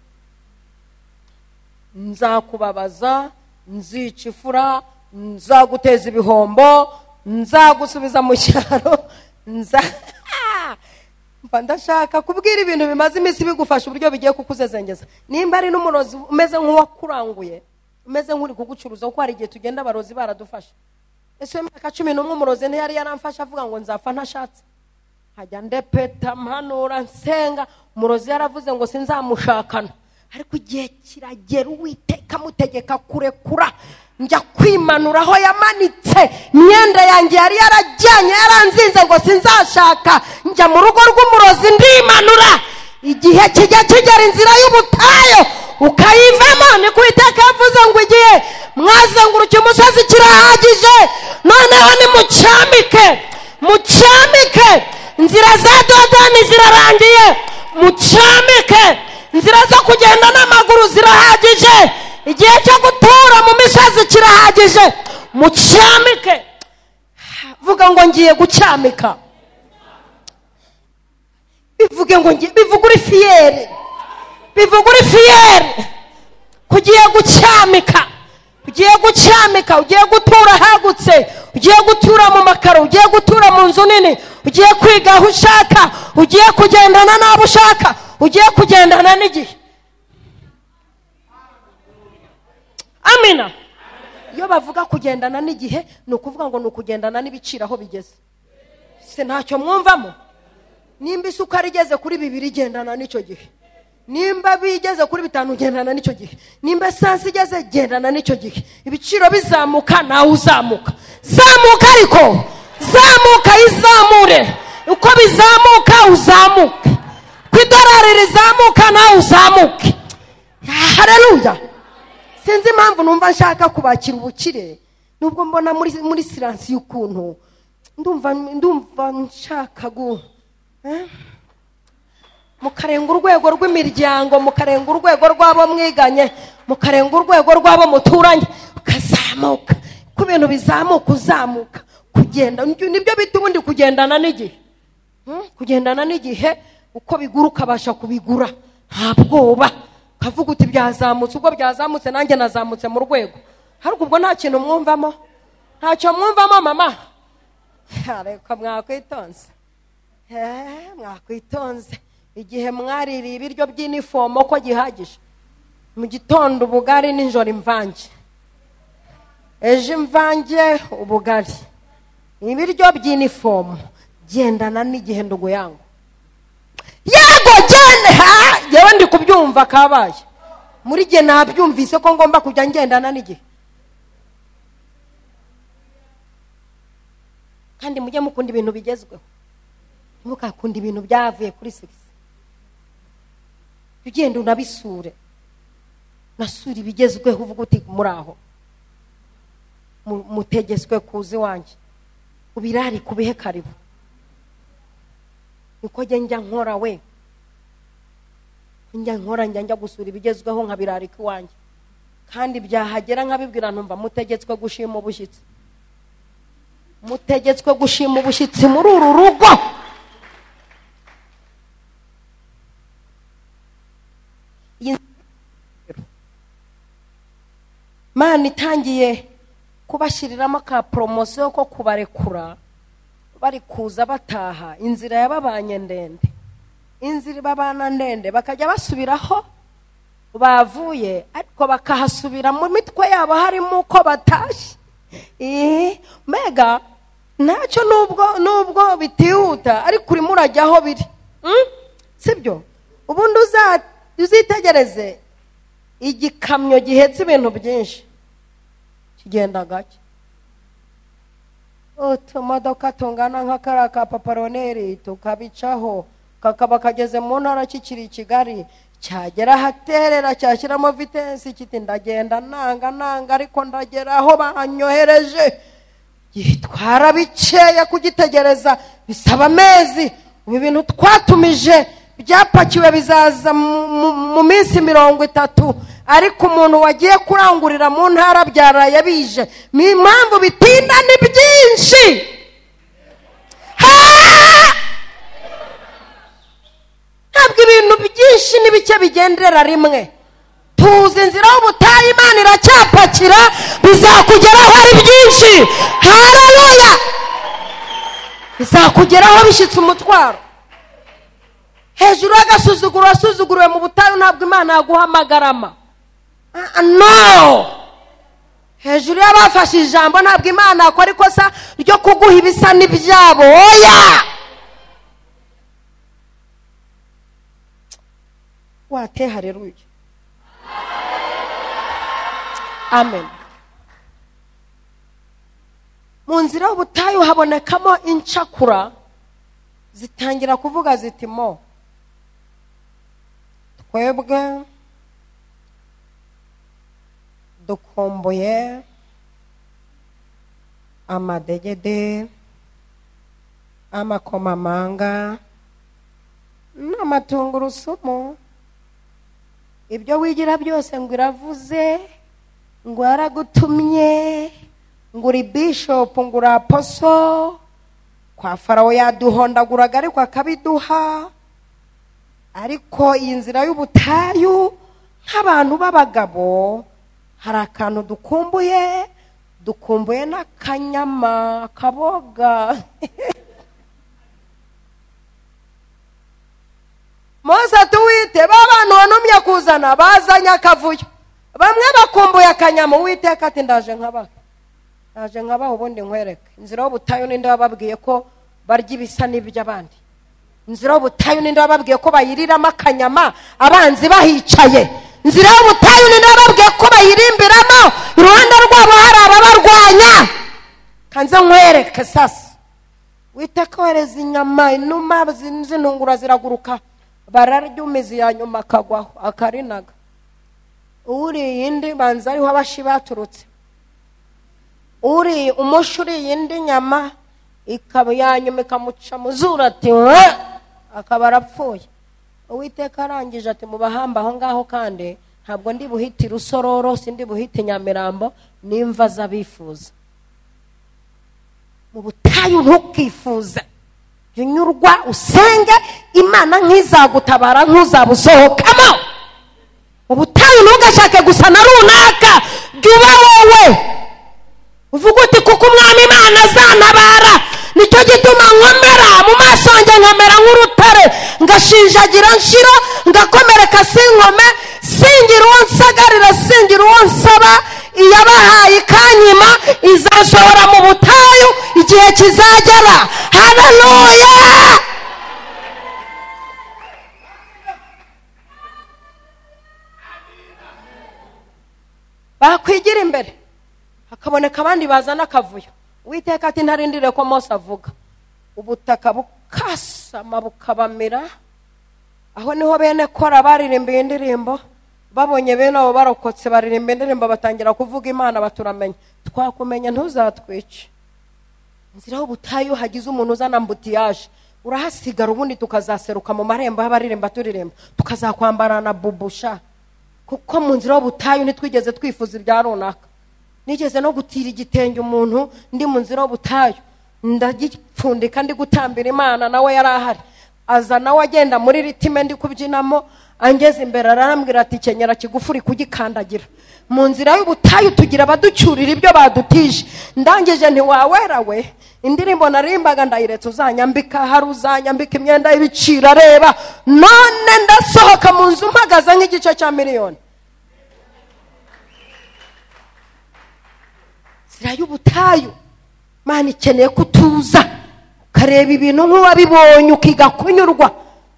Nzakubabaza, nzica imfura, nzaguteza ibihombo, nzagusubiza mu cyaro, nza mva ndashaka kubwira ibintu bimaze iminsi bigufasha uburyo bigiye kukuzezengeza. Nimba ari n'umurozi umeze nk'uwakuranguye, umeze nk'uri kugucuruza, kuko hari igihe tugenda abarozi baradufasha. Ese imyaka cumi n'umwe umurozi ntiyari yaramfasha avuga ngo nzapfa ntashatse. Hajya ndepeta mpanura nsenga, umurozi yaravuze ngo sinzamushakana. Ariko igihe kiragera Uwiteka mutegeka kurekura. Njya kwimanura aho yamanitse. Myenda yanjye yari yarajyanye yaranzinze ngo sinzashaka. Njya mu rugo rw'umurozi ndimanura. Igihe kijya kigera inzira y'ubutayo ukayivamo. Ni ku Uwiteka yavuze ngo igihe mwazengurukiye umusozi kirahagije, noneho ni mucyamike. Mucyamike. Inzira za Dodani zirarangiye. Mucyamike. Inzira zo kugenda n'amaguru zirahagije. Igihe cyo gutura mu misozi kirahagije. Mucyamike. Vuga ngo ngiye gucyamika. Bivuge ngo ngiye, bivuga uri fiyeri. Bivuga uri fiyeri. Kugiye gucyamika. Ugiye gucyamika, ugiye gutura hagutse, ugiye gutura mu makaro, ugiye gutura mu nzu nini, ugiye kwiga aho ushaka, ugiye kugendana n'abo ushaka, ugiye kugendana n'igihe. Amina. Iyo bavuga kugendana n'igihe ni ukuvuga ngo ni ukugendana n'ibiciro aho bigeze. Se ntacyo mwumvamo. Nimba isuka rigeze kuri bibiri gendana n'icyo gihe. Nimba bigeze kuri bitanu gendana n'icyo gihe. Nimba sansi igeze gendana n'icyo gihe. Ibiciro bizamuka nawe uzamuka. Zamuka ariko. Zamuka izamure. Uko bizamuka uzamuke. Ku idolari rizamuka nawe uzamuke. Haleluya. Sinzi impamvu numva nshaka kubakira ubukire. Nubwo mbona muri muri silence y'ukuntu. Ndumva ndumva nshaka gu. Eh? Mukarenga urwego rw'imiryango, mukarenga urwego rwabo mwiganye, mukarenga urwego rwabo muturanye, ukazamuka. Ku bintu bizamuka uzamuka. Kugenda nibyo bita ubundi kugendana n'igihe. Hmm? Kugendana n'igihe uko bigura ukabasha kubigura. Nta bwoba. Kavuga uti byazamutse, ubwo byazamutse nanjye nazamutse mu rwego. Hari ubwo nta kintu mwumvamo. Ntacyo mwumvamo mama. Ariko mwakwitonze. Eh, mwakwitonze. Igihe mwaririye ibiryo by'inifomo ko gihagije. Mu gitondo ubugari, n'injoro imvange. Ejo imvange ubugari. Ibiryo by'inifomo gendana n'igihe ndugu yangu. Yego gende ha, yewe ndi kubyumva kabaye. Muri gihe nabyumvise ko ngomba kujya ngendana n'igihe. Kandi mujye mukunda ibintu bigezweho. Mukakunda ibintu byavuye kuri six. Ugenda unabisure. nasura ibigezweho uvuga uti muri aho mutegetswe kuzi wanjye ubirari kubihe karibu niko njya nkora we njya nkora njya njya gusura ibigezweho nkabirari ku wanjye kandi byahagera nkabibwira ntumva mutegetswe gushima ubushyitsi mutegetswe gushima ubushyitsi muri uru rugo Mana itangiye kubashyiriramo ka promosiyo ko kubarekura bari kuza bataha inzira yababanye ndende inzira babana ndende bakajya basubiraho bavuye ariko bakahasubira mu mitwe yabo harimo uko batashye eh mega ntacyo nubwo nubwo bitihuta ariko urimo urajya aho biri hmm? Sibyo ubundi uzitegereze igikamyo gihetse ibintu byinshi kigenda gake utumodoka tungana nk'akara ka paparoneri tukabicaho kakaba kageze mu ntara kikiri i Kigali cyagera haterera cyashyiramo vitensi kiti ndagenda nanga nanga ariko ndagera aho banyohereje gitwara bikeya kugitegereza bisaba amezi ibi bintu twatumije byapakiwe bizaza mu minsi mirongo itatu ariko umuntu wagiye kurangurira mu ntara byaraye bije impamvu bitinda ni byinshi ntabwo ibintu byinshi n'ibike bigendera rimwe tuzi inzira y'ubutayu Imana iracyapakira bizakugeraho ari byinshi haleluya bizakugeraho bishyitse umutwaro hejuru y'agasuzuguro wasuzuguriwe mu butayu ntabwo Imana yaguhamagarama uh, no hejuru y'abafashe ijambo ntabwo Imana yakora ikosa ryo kuguha ibisa n'ibyabo oya wate haleluya amen mu nzira y'ubutayu habonekamo incakura zitangira kuvuga ziti mo twebwe dukomboye amadegede amakomamanga n'amatungurusumu ibyo wigira byose ngo iravuze ngo yaragutumye ngo uri bishop ngo uri apostle kwa Farawo yaduhondaguraga ariko akabiduha ariko iyi nzira y'ubutayu nk'abantu b'abagabo hari akantu dukumbuye dukumbuye n'akanyama kaboga Mose tuwite babantu wanumye kuzana bazanye akavuyo bamwe bakumbuye akanyama Uwiteka ati ndaje nkabaho ndaje nkabaho ubundi nkwereke inzira y'ubutayu ninde wababwiye ko barya ibisa n'iby'abandi inzira y'ubutayu ninde wababwiye ko bayiriramo akanyama abanzi bahicaye inzira y'ubutayu ninde wababwiye ko bayirimbiramo iruhande rwabo hari ababarwanya kanze nkwereke sasa Uwiteka wereza inyama inuma zinungura ziraguruka bararya umizi ya nyuma akagwaho akarinaga uri yindi banza ariho abashi baturutse uri umushuri yindi nyama ikaba yanyuma ikamuca muzura ati akaba arapfuye Uwiteka arangije ati mu bahamba aho ngaho kandi ntabwo ndi buhiti rusororo sindi buhiti Nyamirambo n'imva z'abifuza mu butayu ntukifuze unyurwa usenge Imana nk'izagutabara nk'uzabusohokamo ubutayu ntugashake gusa na runaka byuba wowe uvuga uti kuko umwami Imana azantabara nicyo gituma nkomera mu maso yanjye nkamera nk'urutare ngashinjagira nshiro ngakomereka sinkome singira uwo nsagarira singira uwo nsaba iyabahaye ikanyima izasohora mu butayu igihe kizagera haleluya bakwigira imbere hakaboneka abandi bazana akavuyo Uwiteka ati ntarindire ko Mose avuga ubutaka bukasama bukabamira aho niho bene Kora baririmbiye indirimbo babonye bene abo barokotse baririmba indirimbo batangira kuvuga Imana baturamenya twakumenya ntuzatwice. Inzira y'ubutayu hagize umuntu uzana mbutiyaje urahasigara ubundi tukazaseruka mu marembo y'abaririmba turirimba tukazakwambara na bubusha, kuko mu nzira y'ubutayu nitwigeze twifuza ibya runaka. Nigeze no gutira igitenge umuntu ndi mu nzira y'ubutayu ndagipfundika ndi gutambira Imana, nawe yari ahari aza nawe agenda muri ritime ndi kubyinamo, angeze imbere arambwira ati kenyera kigufuri kugikandagira. Mu nzira y'ubutayu tugira abaducyurira ibyo badutije. Ndangije ntiwawera we indirimbo narimbaga ndayiretse uzanyambika hari uzanyambika imyenda y'ibiciro areba, none ndasohoka mu nzu mpagaze nk'igice cya miliyoni. Nzira y'ubutayu Mana ikeneye kutuza ukareba ibintu nk'uwabibonye ukiga kunyurwa.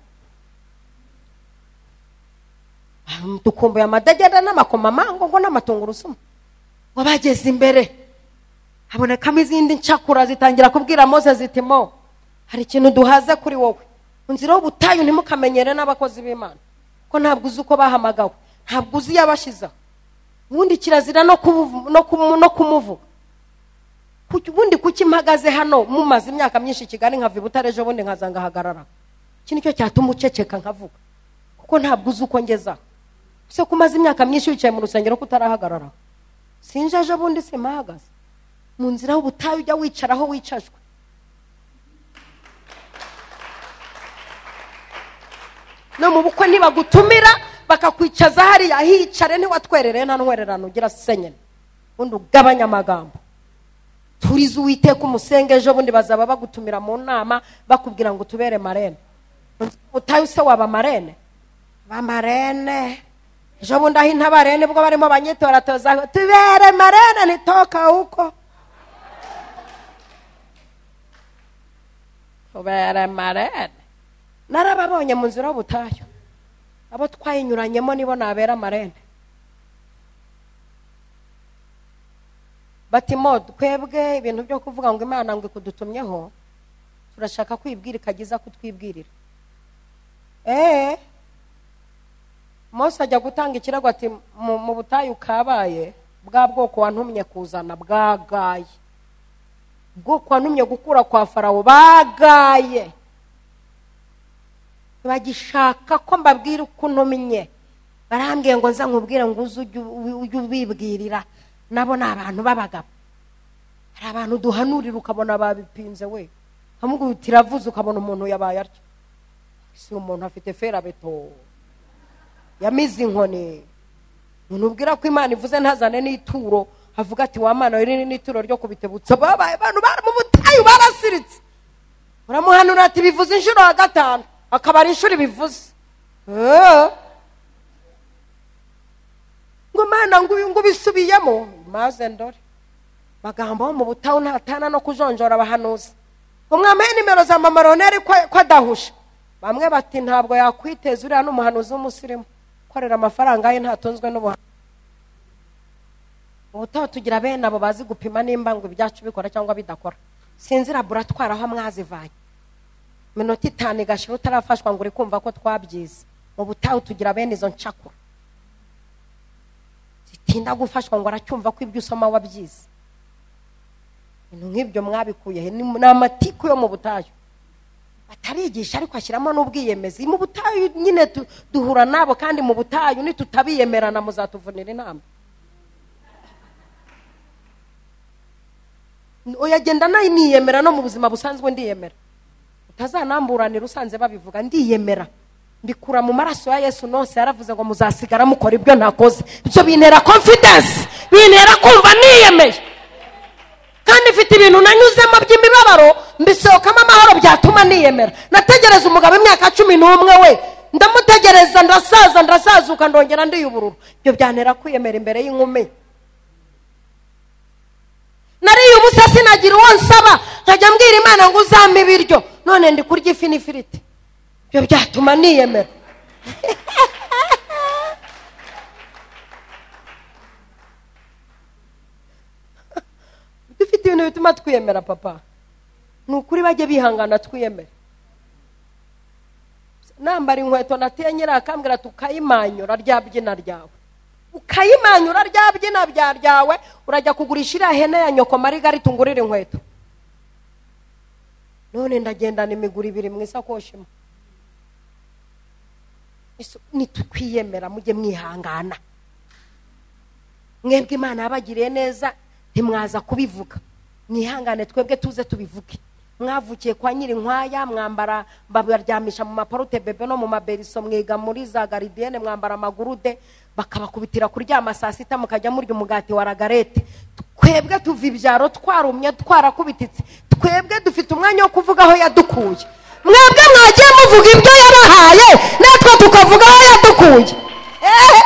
Tukumbuye amadageda n'amakomamango ngo n'amatungurusumu wabageze imbere habonekamo izindi ncakura zitangira kubwira Mose ziti mo hari ikintu duhaze kuri wowe. Nzira y'ubutayu ntimukamenyere n'abakozi b'Imana ko ntabwo uzi uko bahamagawe, ntabwo uzi yabashiza. Ubundi kirazira no no kumuvuga. Ubundi kuki mpagaze hano mumaze imyaka myinshi Kigali nkava Butare ejo bundi nkazanga hagarara. Iki nicyo cyatuma uceceka nkavuga kuko ntabwo uzi uko ngeza. Se kumaze imyaka myinshi wicaye mu rusengero kutarahagarara. Sinje ejo bundi simahagaze. Mu nzira y'ubutayu ujya wicaraho wicajwe. No mu bukwe nibagutumira bakakwicaza hari yahicare ntiwatwerereye nta ntwererano ugira senyene. Undi ugabanya amagambo. Turiza Uwiteka umusenge ejo bundi bazaba bagutumira mu nama bakubwira ngo tubere marene. Utayu se waba marene? Ba marene. Ejo bundi aho intabarene bwo barimo banyitora toza tubere marene nitoka uko. Tubere marene. Narababonye mu nzira y'ubutayu. Abo twayinyuranyemo nibo nabera marene. Bati mod kwebwe ibintu byo kuvuga ngo Imana ngo ikudutumyeho turashaka kwibwira ikagiza kutwibwirira. Eh Mose ajya gutanga ikirago ati mu butayu kabaye bwa bwoko wantumye kuzana bwagaye, bwoko wantumye gukura kwa Farawo bagaye, bagishaka ko mbabwira uko ntumye. Barambwiye ngo nza nkubwire ngo ujye ubibwirira. Nabo nabantu babagabo. Hari abantu duhanurira ukabona babipinze we. Hamugutira vuze ukabona umuntu yabaye aryo. Si umuntu afite fera beto. Yamize inkoni. Umuntu ubwira ko Imana ivuze ntazane n'ituro, avuga ati wa Mana iri n'ituro ryo kubitebutsa. Babaye abantu bari mu butayu barasiritse. Uramuhanura ati bivuze inshuro ya gatanu, akabara inshuro bivuze. Eh ngo Mana ngo bisubiyemo maze ndore bagambo mu butayu ntatana no kujonjora abahanuzi. Umwamaye nimero za mama Roneri ko adahusha. Bamwe bati ntabwo yakwiteza uriya n'umuhanuzi w'umusirimu korera amafaranga ye ntatonzwe n'ubuhanuzi. Ubutayu tugira bene abo bazi gupima nimba ngo ibyacu bikora cyangwa bidakora. Sinzi laboratoire aho mwazivanye. Minota itanu igashira utarafashwa ngo uri kumva ko twabyize. Mu butayu tugira bene izo ncakura. Tinda gufashwa ngo aracyumva ko ibyo usoma wabyize. Ibintu nk'ibyo mwabikuye he? Ni amatiku yo mu butayu. Batarigisha ariko ashyiramo n'ubwiyemezi. Mu butayu nyine duhura nabo kandi mu butayu ni tutabiyemerana muzatuvunira inama. Oyagenda nayo niyemera no mu buzima busanzwe ndiyemera. Utazanamburanira usanze babivuga ndiyemera. Mbikura mu maraso ya Yesu nose yaravuze ngo muzasigara mukora ibyo ntakoze. Byo bintera confidence, bintera kumva niyemeje. Kandi mfite ibintu nanyuzemo by'imibabaro mbisohokamo amahoro byatuma niyemera. Nategereza umugabo imyaka cumi n'umwe we, ndamutegereza ndasaza ndasazuka ndongera ndiyubururu. Byo byantera kwiyemera imbere y'inkumi. Nariye ubusa sinagira uwo nsaba, nkajya mbwira Imana ngo uzampe ibiryo, none ndi kurya ifi n'ifiriti. Byo byatuma niyemera. Dufite ibintu bituma twiyemera papa. Nukuri bajye bihangana twiyemera. nambara inkweto nateye nyira akambwira tukayimanyura rya byina ryawe, ukayimanyura rya byina bya ryawe, urajya kugurisha iriya hene ya nyoko Marigari tungurira inkweto. None ndagendana imiguru ibiri mu isakoshi. Nitukwiyemera mujye mwihangana, mwebwe Imana yabagiriye neza ntimwaza kubivuga, mwihangane twebwe tuze tubivuge. Mwavukiye kwa nyiri nkwaya, mwambara babaryamisha mu maparute bebe no mu maberiso, mwiga muri za garidienne, mwambara amagurude bakabakubitira kuryama saa sita mukajya murya umugati wa ragarete. Twebwe tuva ibyaro twarumye twarakubititse, twebwe dufite umwanya wo kuvuga aho yadukuye. Mwebwe mwagiye muvuga ibyo yabahaye, natwe tukavuga aho yadukuye. Eh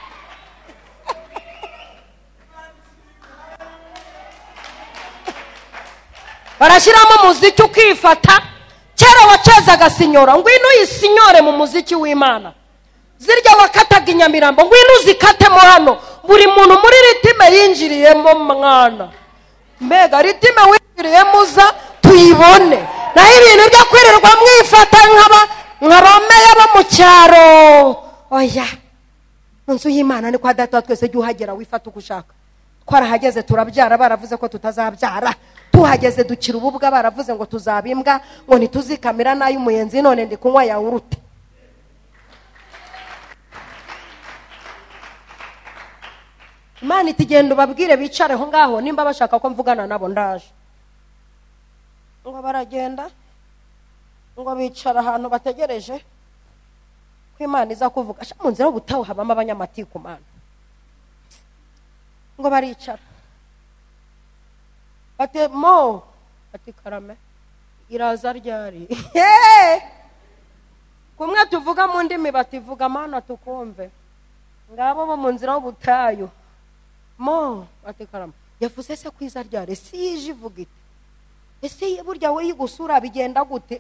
barashyiramo muziki ukifata. Kera wacezaga sinyora, ngwino uyisinyore mu muziki w'Imana. Zirya wakataga inyamirambo, ngwino uzikatemo hano. Buri muntu muri ritime yinjiriyemo mwana. Mbega ritime winjiriyemo uza tuyibone. Naho ibintu byo kwirirwa mwifata nk'aba nk'abameye bo mu cyaro. Oya, mu nzu y'Imana ni kwa Data twese jya uhagera wifata uko ushaka. Twarahageze turabyara, baravuze ko tutazabyara. Tuhageze dukira ububwa, baravuze ngo tuzabimbwa, ngo ntituzikamira nayo umuyenzi, none ndi kunywa yawurute. Imana itigenda ubabwire bicare ho ngaho, nimba bashaka ko mvugana nabo ndaje. Ngo baragenda ngo bicara ahantu bategereje ko Imana iza kuvuga. Mu nzira y'ubutayu habamo abanyamatiku Mana. Ngo baricara ati mo ati karame iraza ryari. Kumwe tuvuga mu ndimi bativuga Mana tukumve. Ngabo bo mu nzira y'ubutayu mo ati karame yavuze se kwiza ryari, si yije ivuga iti ese burya we yigusura bigenda gute.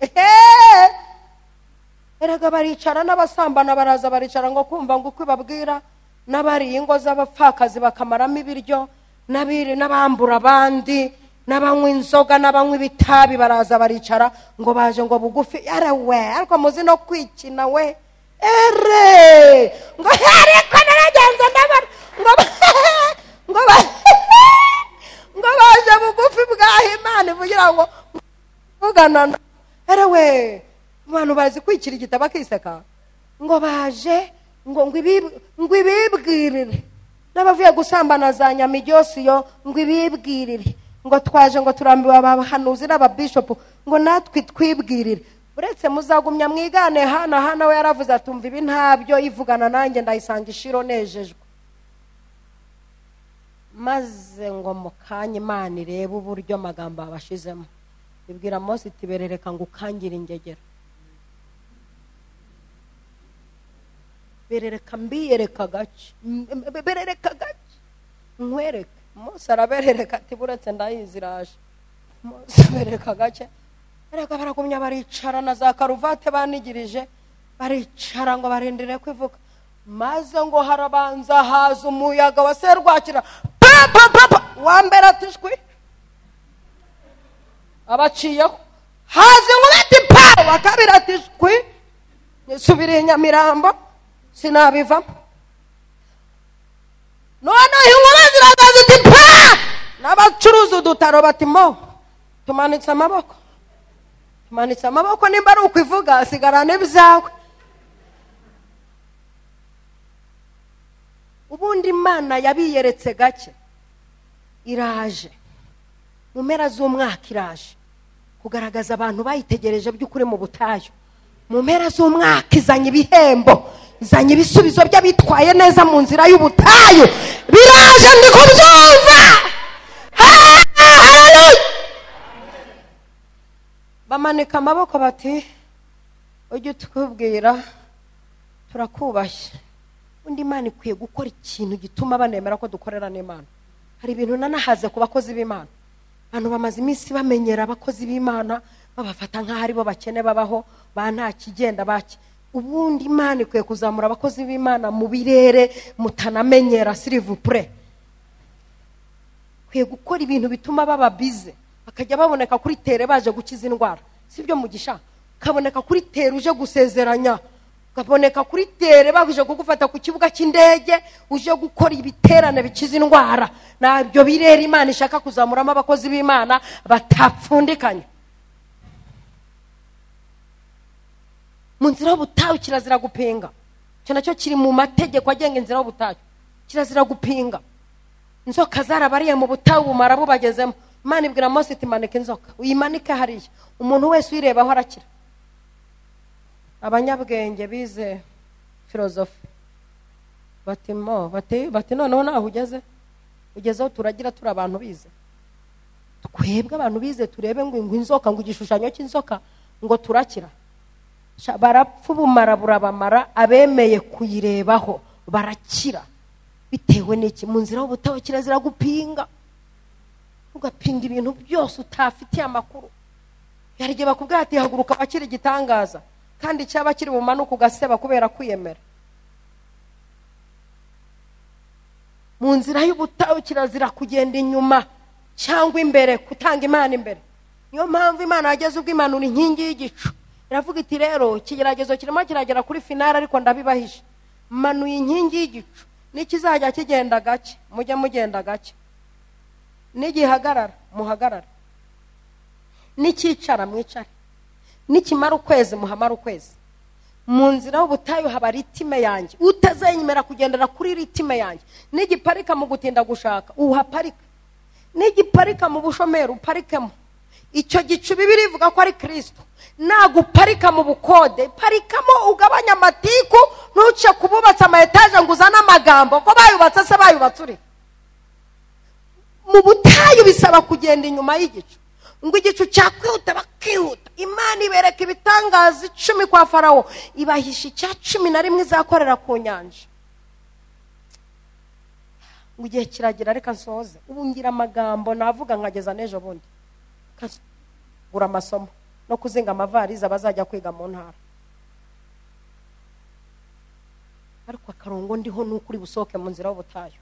Erega baricara n'abasambana baraza baricara ngo kumva ngo uko babwira, n'abari ingo z'abapfakazi bakamaramo ibiryo, nabiri n'abambura abandi, n'abanywa inzoga n'abanywa ibitabi baraza baricara ngo baje ngo bugufi. Arawe ariko muzi no kwikina we. Ere ngo ariko naragenze ndabara ngo ngo ngo baje bugufi bwa Imana kugira ngo mugana. Erewe abantu bazi kwikira igitabo akiseka ngo baje ngo ngo ibibwirire, n'abavuye gusambana za Nyamiryosiyo ngo ibibwirire, ngo twaje ngo turambiwe abahanuzi n'ababishopu ngo natwe twibwirire. Uretse muzagumya mwigane hana hana we yaravuze atumva ibi ntabyo, ivugana nanjye ndayisanga ishiro nejejwe. Maze ngo mukanye Imana irebe uburyo amagambo abashizemo, ibwira Mose iti berereka ngo ukangire ingegera. Berereka mbiyereka gace, berereka gace nkwereke. Mose araberereka ati buretse ndayiziraje. Mose berereka gace. Erega baragumya baricara na za karuvate banigirije, baricara ngo barindire kwivuga. Maze ngo harabanza haza umuyaga wa serwakira, pa pa pa pa, wambere atishwi abaciyeho. Haza ngo bati pa, wakabira atishwi nisubire Nyamirambo sinabivamo. None inkuru ziragaze iti pa, n'abacuruza udutaro bati mo tumanitse amaboko, tumanitse amaboko. Nimba ari ukwivuga asigarane bizawe. Ubundi Imana yabiyeretse gake, iraje mu mpera z'umwaka, iraje kugaragaza abantu bayitegereje by'ukuri mu butayu. Mu mpera z'umwaka izanye ibihembo, izanye ibisubizo by'abitwaye neza mu nzira y'ubutayu. Biraje ndi kubyumva. Haleluya. Bamanika amaboko bati ujye tukubwira turakubashye. Undi Imana ikwiye gukora ikintu gituma banemera ko dukorera n'Imana. Hari ibintu nanahaze ku bakozi b'Imana. Abantu bamaze iminsi bamenyera abakozi b'Imana, babafata nk'aho ari bo bakene babaho, ba nta kigenda baki. Ubundi Imana ikwiye kuzamura abakozi b'Imana mu birere mutanamenyera, s'il vous plaît. Kwiye gukora ibintu bituma baba bize, bakajya baboneka kuri tere baje gukiza indwara. Sibyo mugisha kaboneka kuri tere uje gusezeranya, kaboneka kuri tere baguje kugufata ku kibuga cy'indege uje gukora ibiterane bikiza indwara. Nabyo birera Imana ishaka kuzamuramo abakozi b'Imana batapfundikanye. Mu nzira y'ubutayu kirazira gupinga. Cyo nacyo kiri mu mategeko agenga inzira y'ubutayu. Kirazira gupinga. Inzoka zarabariye mu butayu bumara bubagezemo. Imana ibwira Mose iti manike inzoka, uyimanike hariya, umuntu wese uyirebaho arakira. Abanyabwenge bize filozofi bati mo bati bati noneho naho ugeze ugezeho turagira turi abantu bize. Twebwe abantu bize turebe ngo inzoka ngo igishushanyo cy'inzoka ngo turakira. Barapfa ubumara burabamara, abemeye kuyirebaho barakira. Bitewe n'iki? Mu nzira y'ubutayu kirazira gupinga. Ugapinga ibintu byose utafitiye amakuru. Yarige bakubwira ati haguruka bakira igitangaza, kandi cyaba kiri bumanuka ugaseba kubera kwiyemera. Mu nzira y'ubutayu kirazira kugenda inyuma cyangwa imbere, kutanga Imana imbere. Niyo mpamvu Imana yageze ubwo imanura inkingi y'igicu. Iravuga iti rero ikigeragezo kirimo kiragera kuri finale, ariko ndabibahishe. Manuye inkingi y'igicu, nikizajya kigenda gake mujye mugenda gake, nigihagarara muhagarara, nikicara mwicare, nikimara ukwezi muhamara ukwezi. Mu nzira y'ubutayu haba ritime yanjye, utazenyemera kugendera kuri ritime yanjye. Nigiparika mu gutinda gushaka uhaparika, nigiparika mu bushomero uparikemo. Icyo gicu Bibiri ivuga ko ari Kristo. Naguparika mu bukode, parikamo ugabanya amatiku, ntuce kububatsa ama etage ngo uzana amagambo ko bayubatse se bayubatse uri. Mu butayu bisaba kugenda inyuma y'igicu, ngo igicu cyakwihuta bakihuta. Imana ibereka ibitangaza icumi kwa Farawo, ibahisha icya cumi na rimwe izakorera ku nyanja. Ngo igihe kiragira reka nsoze, ubu ngira amagambo navuga nkageza nejo bundi. Gura amasomo no kuzinga amavariza bazajya kwiga mu ntara. Ariko akarongo ndiho n'ukuri busoke mu nzira y'ubutayu.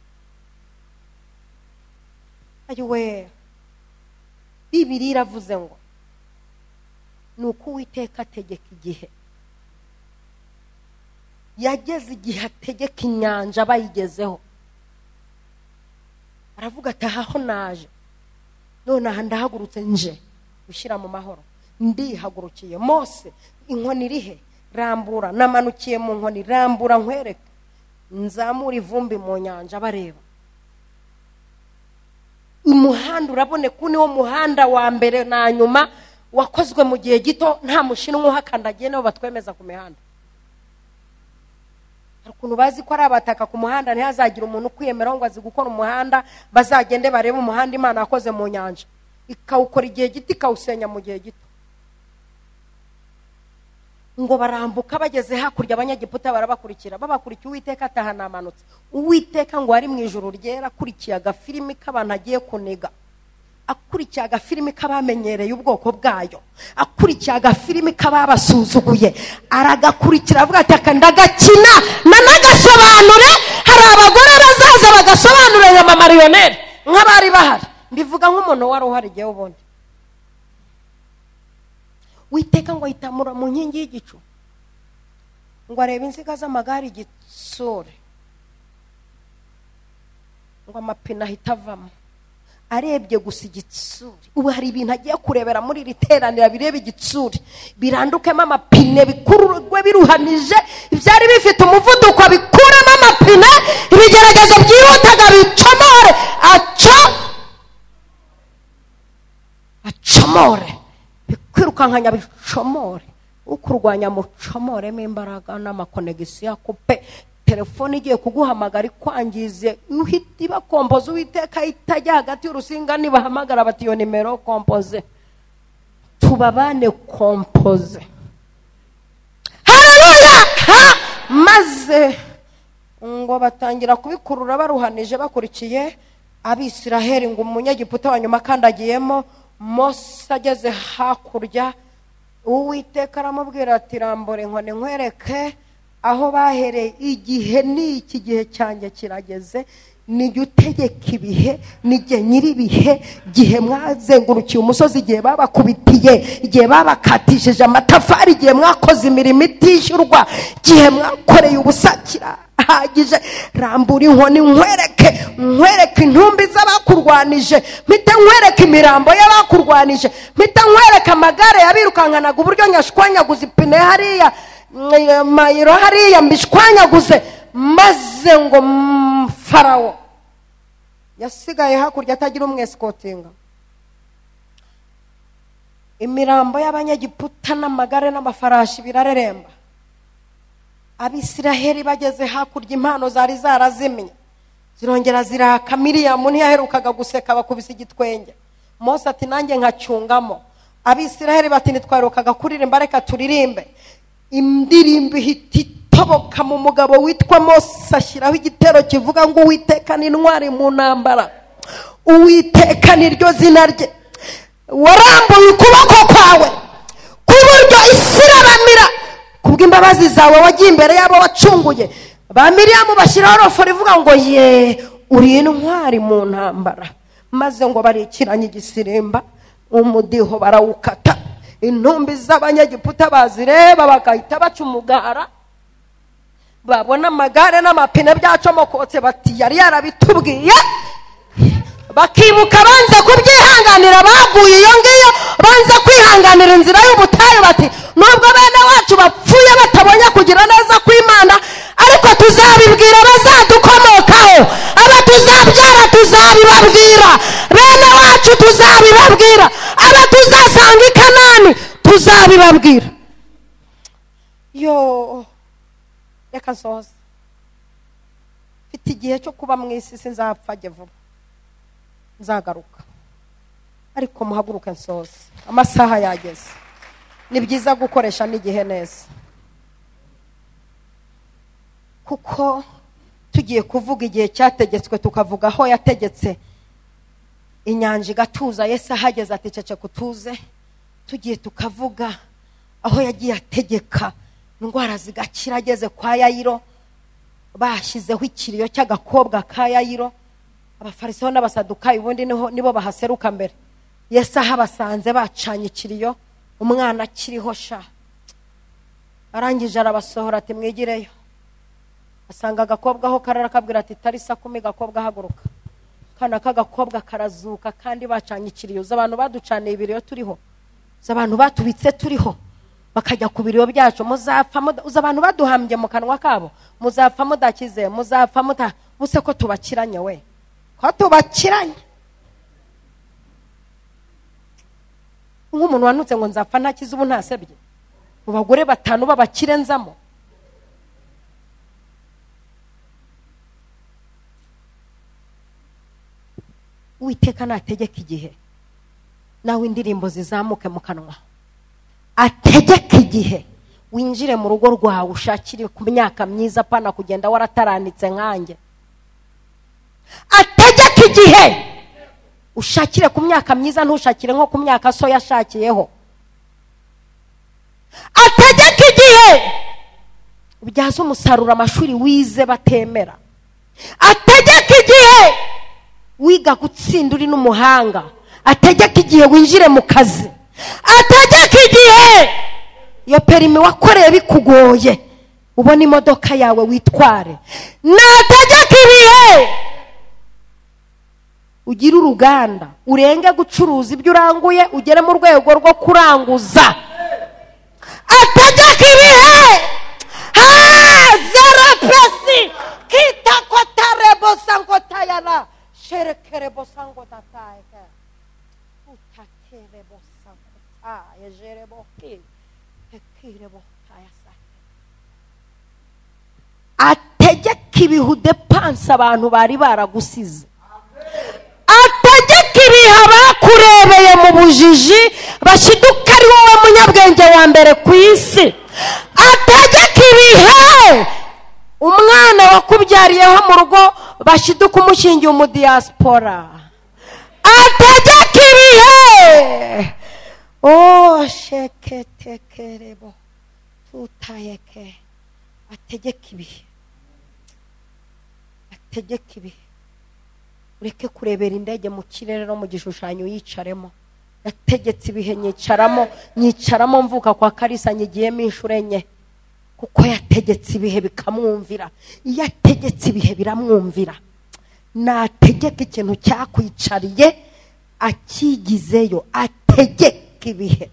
Ayiwe, Bibiri iravuze ngo nuko Uwiteka ategeka igihe. Yageze igihe ategeka inyanja bayigezeho. Aravuga ati aho naje, none aha ndahagurutse nje ushyira mu mahoro. Ndihagurukiye. Mose, inkoni irihe? Rambura. Namanukiye mu nkoni, rambura nkwereke. Nzamura ivumbi mu nyanja bareba. Umuhanda urabone ko niwo muhanda wa mbere na nyuma wakozwe mu gihe gito, nta mushinwa uhakandagiye nabo batwemeza ku mihanda. Ukuntu bazi ko ari abataka ku muhanda ntihazagira umuntu kwiyemera ngo azi gukora umuhanda, bazagende barebe umuhanda Imana yakoze mu nyanja ikawukora igihe gito ikawusenya mu gihe gito. Ngo barambuka bageze hakurya, abanyagiputa barabakurikira, babakurikiye. Uwiteka atahanamanutse. Uwiteka ngo ari mu ijuru ryera, akurikiye agafilimi k'abantu agiye kunega, akurikiye agafilimi k'abamenyereye ubwoko bwayo, akurikiye agafilimi k'ababasuzuguye, aragakurikira avuga ati aka ndagakina nanagasobanure. Hari abagore bazaza bagasobanurira ama marionette nk'abari bahari. Mbivuga nk'umuntu wari uhari igihe ubundi. Uwiteka ngo yitamura mu nkingi y'igicu, ngo arebe inziga z'amagare igitsure, ngo amapine ahita avamo. Arebye gusa igitsure. Ubu hari ibintu agiye kurebera muri iri teranira bireba igitsure, birandukemo amapine, bikururwe biruhanije, ibyari bifite umuvuduko bikuramo amapine, ibigeragezo byihutaga bicomore. Aco acomore, bikwirukankanya bicomore. Ukurwanya mucomoremo imbaraga n'amakonegisiyo akupe. Telefone igiye kuguhamagara ikwangize, uhita iba kompoze. Uwiteka itajya hagati y'urusinga nibahamagara bati iyo nimero kompoze, tubabane kompoze. Haleluya! Maze ngo batangira kubikurura baruhanije bakurikiye Abisiraheli. Ngo umunyagiputa wa nyuma akandagiyemo. Mose ageze hakurya, Uwiteka aramubwira ati rambure inkoni nkwereke aho bahereye. Igihe ni iki gihe cyanjye kirageze, nijye utegeka ibihe, nijye nyiri ibihe. Igihe mwazengurukiye umusozi, igihe babakubitiye, igihe babakatishije amatafari, igihe mwakoze imirimo itishyurwa, igihe mwakoreye ubusakira hagije, rambura inkoni nkwereke, nkwereke intumbi z'abakurwanije, mpite nkwereke imirambo y'abakurwanije, mpite nkwereke amagare yabirukankanaga uburyo nyashwanyaguza ipine hariya, mayiro hariya mbishwanyaguze, maze ngo Farawo yasigaye hakurya atagira umwesikotinga. Imirambo y'abanyegiputa n'amagare n'amafarashi birareremba. Abisiraheli bageze hakurya, impano zari zarazimye zirongera ziraka. Miriyamu ntiyaherukaga guseka, bakubise igitwenge. Mose ati nanjye nkacungamo. Abisiraheli bati ntitwaherukaga kuririmba, reka turirimbe. Indirimbo ihita itoboka mu mugabo witwa Mose, ashyiraho igitero kivuga ngo Uwiteka ni intwari mu ntambara, Uwiteka ni ryo zina rye. Warambuye ukuboko kwawe k'uburyo isi irabamira, kubw'imbabazi zawe wagiye imbere yabo wacunguye. Ba Miriyamu bashyiraho rofo rivuga ngo ye uri intwari mu ntambara, maze ngo barikiranye igisirimba, umudiho barawukata. Intumbi z'abanyegiputa bazireba bagahita baca umugara, babona amagare n'amapine byacomokotse, bati yari yarabitubwiye. Bakibuka banze kubyihanganira, baguye iyo ngiyo, banze kwihanganira inzira y'ubutayu, bati nubwo bene wacu bapfuye batabonye kugira neza kw'Imana, ariko tuzabibwira abazadukomokaho, aba tuzabyara tuzabibabwira, bene wacu tuzabibabwira, aba tuzasanga i Kanani tuzabibabwira. Yo reka nsoze, mfite igihe cyo kuba mu isi, sinzapfa vuba, nzagaruka, ariko muhaguruke nsoze, amasaha yageze. Ni byiza gukoresha n'igihe neza, kuko tugiye kuvuga igihe cyategetswe, tukavuga aho yategetse inyanja igatuza, Yesu ahageze ati cece kutuze. Tugiye tukavuga aho yagiye ategeka indwara zigakira, ageze kwa Yayiro bashyizeho ikiriyo cy'agakobwa ka Yayiro. Abafarisayo n'abasadukayo ubundi niho nibo bahaseruka mbere. Yesu ahabasanze bacanye ikiriyo, umwana akiriho sha. Arangije arabasohora ati mwigireyo. Asanga agakobwa aho karara, kabwira ati tarisa kumi, gakobwa haguruka. Kana kagakobwa karazuka, kandi bacanye ikiriyo. Z'abantu baducaniye ibiriyo turiho, z'abantu batubitse turiho, bakajya ku biriyo byacu. Muzapfa z'abantu baduhambye mu kanwa kabo, muzapfa mudakize, muzapfa muta buse ko tubakiranye we, ko tubakiranye. Nk'umuntu wanutse ngo nzapfa ntakize, ubu ntasebye mu bagore batanu babakirenzamo. Uwiteka nategeka igihe, nawe indirimbo zizamuke mu kanwa. Ategeka igihe, winjire mu rugo rwawe, ushakire ku myaka myiza, pana kugenda warataranitse nkanjye. Ategeka igihe, ushakire ku myaka myiza, ntushakire nko ku myaka so yashakiyeho. Ategeka igihe, ubyaza umusaruro amashuri wize batemera. Ategeka igihe, wiga gutsinda uri n'umuhanga. Ategeka igihe, winjire mu kazi. Ategeka igihe, iyo perimi wakoreye bikugoye, ubona imodoka yawe witware. Nategeka ibihe, ugira uruganda, urenge gucuruza ibyo uranguye, ugere mu rwego rwo kuranguza. Ategeka ibihe, ha zero pesi kita kotarebo sankotayana sherekerebo sankotataye utakerebo sankotaye jerebo ki ekirebo tayasa. Ategeka ibihu depanse abantu bari baragusize. Ategeka ibihe abakurebeye mu bujiji bashiduka ari wowe munyabwenge wa mbere ku isi. Ategeka ibihe umwana wakubyariyeho mu rugo bashiduka umushingiye mu diaspora. Ategeka ibihe, oh sheketekerebo tutayeke. Ategeka ibihe, ategeka ibihe. ureke kurebera indege mu kirere no mu gishushanyo yicaremo. Yategetse ibihe nyicaramo, nyicaramo mvuka kwa Kalisa nyigiyemo inshuro enye, kuko yategetse ibihe bikamwumvira. Iyo yategetse ibihe biramwumvira. Nategeka ikintu cyakwicariye akigizeyo, ategeka ibihe.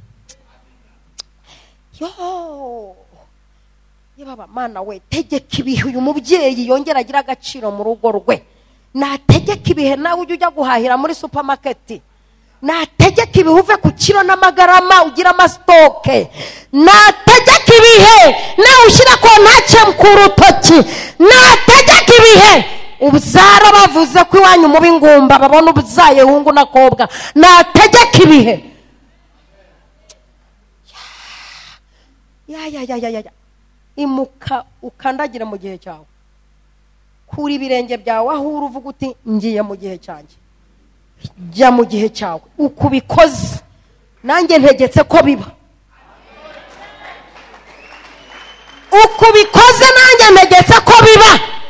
Yo yebaba mana we, tegeka ibihe uyu mubyeyi yongera agira agaciro mu rugo rwe. Nategeka ibihe nawe ujya ujya guhahira muri supermarket. Nategeka ibihe uve ku kilo n'amagarama ugira amastoke. Nategeka ibihe nawe ushyira ko ntacyo ku rutoki. Nategeka ibihe ubuzara bavuze ko iwanyu mu bingumba babona ubuzaye hungu nakobwa. Nategeka ibihe. Ya ya ya ya ya imuka ukandagira mu gihe cyawe. Kuri ibirenge byawe aho uruvuga uti ngiye mu gihe cyanjye. Jya mu gihe cyawe. Ukubikoze nanjye ntegetse ko biba. Ukubikoze nanjye ntegetse ko biba.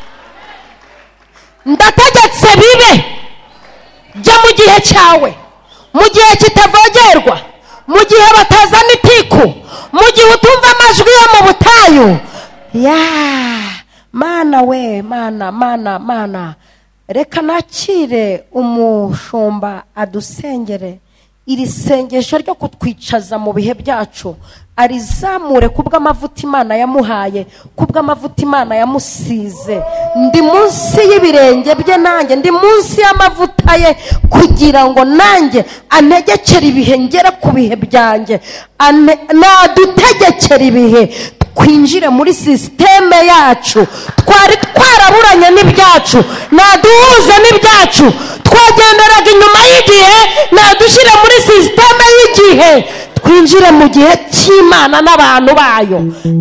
Ndategetse bibe. Jya mu gihe cyawe, mu gihe kitavogerwa, mu gihe batazana itiku, mu gihe utumva amajwi yo mu butayu. Ya mana we, mana mana mana, reka nakire umushumba adusengere iri sengesho ryo kutwicaza mu bihe byacu. Arizamure kubw'amavuta Imana yamuhaye, kubw'amavuta Imana yamusize. Ndi munsi y'ibirenge bye, nanjye ndi munsi y'amavuta ye, kugira ngo nanjye antegekere ibihe ngere ku bihe byanjye. Nadutegekera ibihe twinjire muri systeme yacu. Twari twaraburanye n'ibyacu, naduhuze n'ibyacu. Twagenderaga inyuma y'igihe, nadushyire muri systeme y'igihe, twinjire mu gihe cy'Imana n'abantu bayo.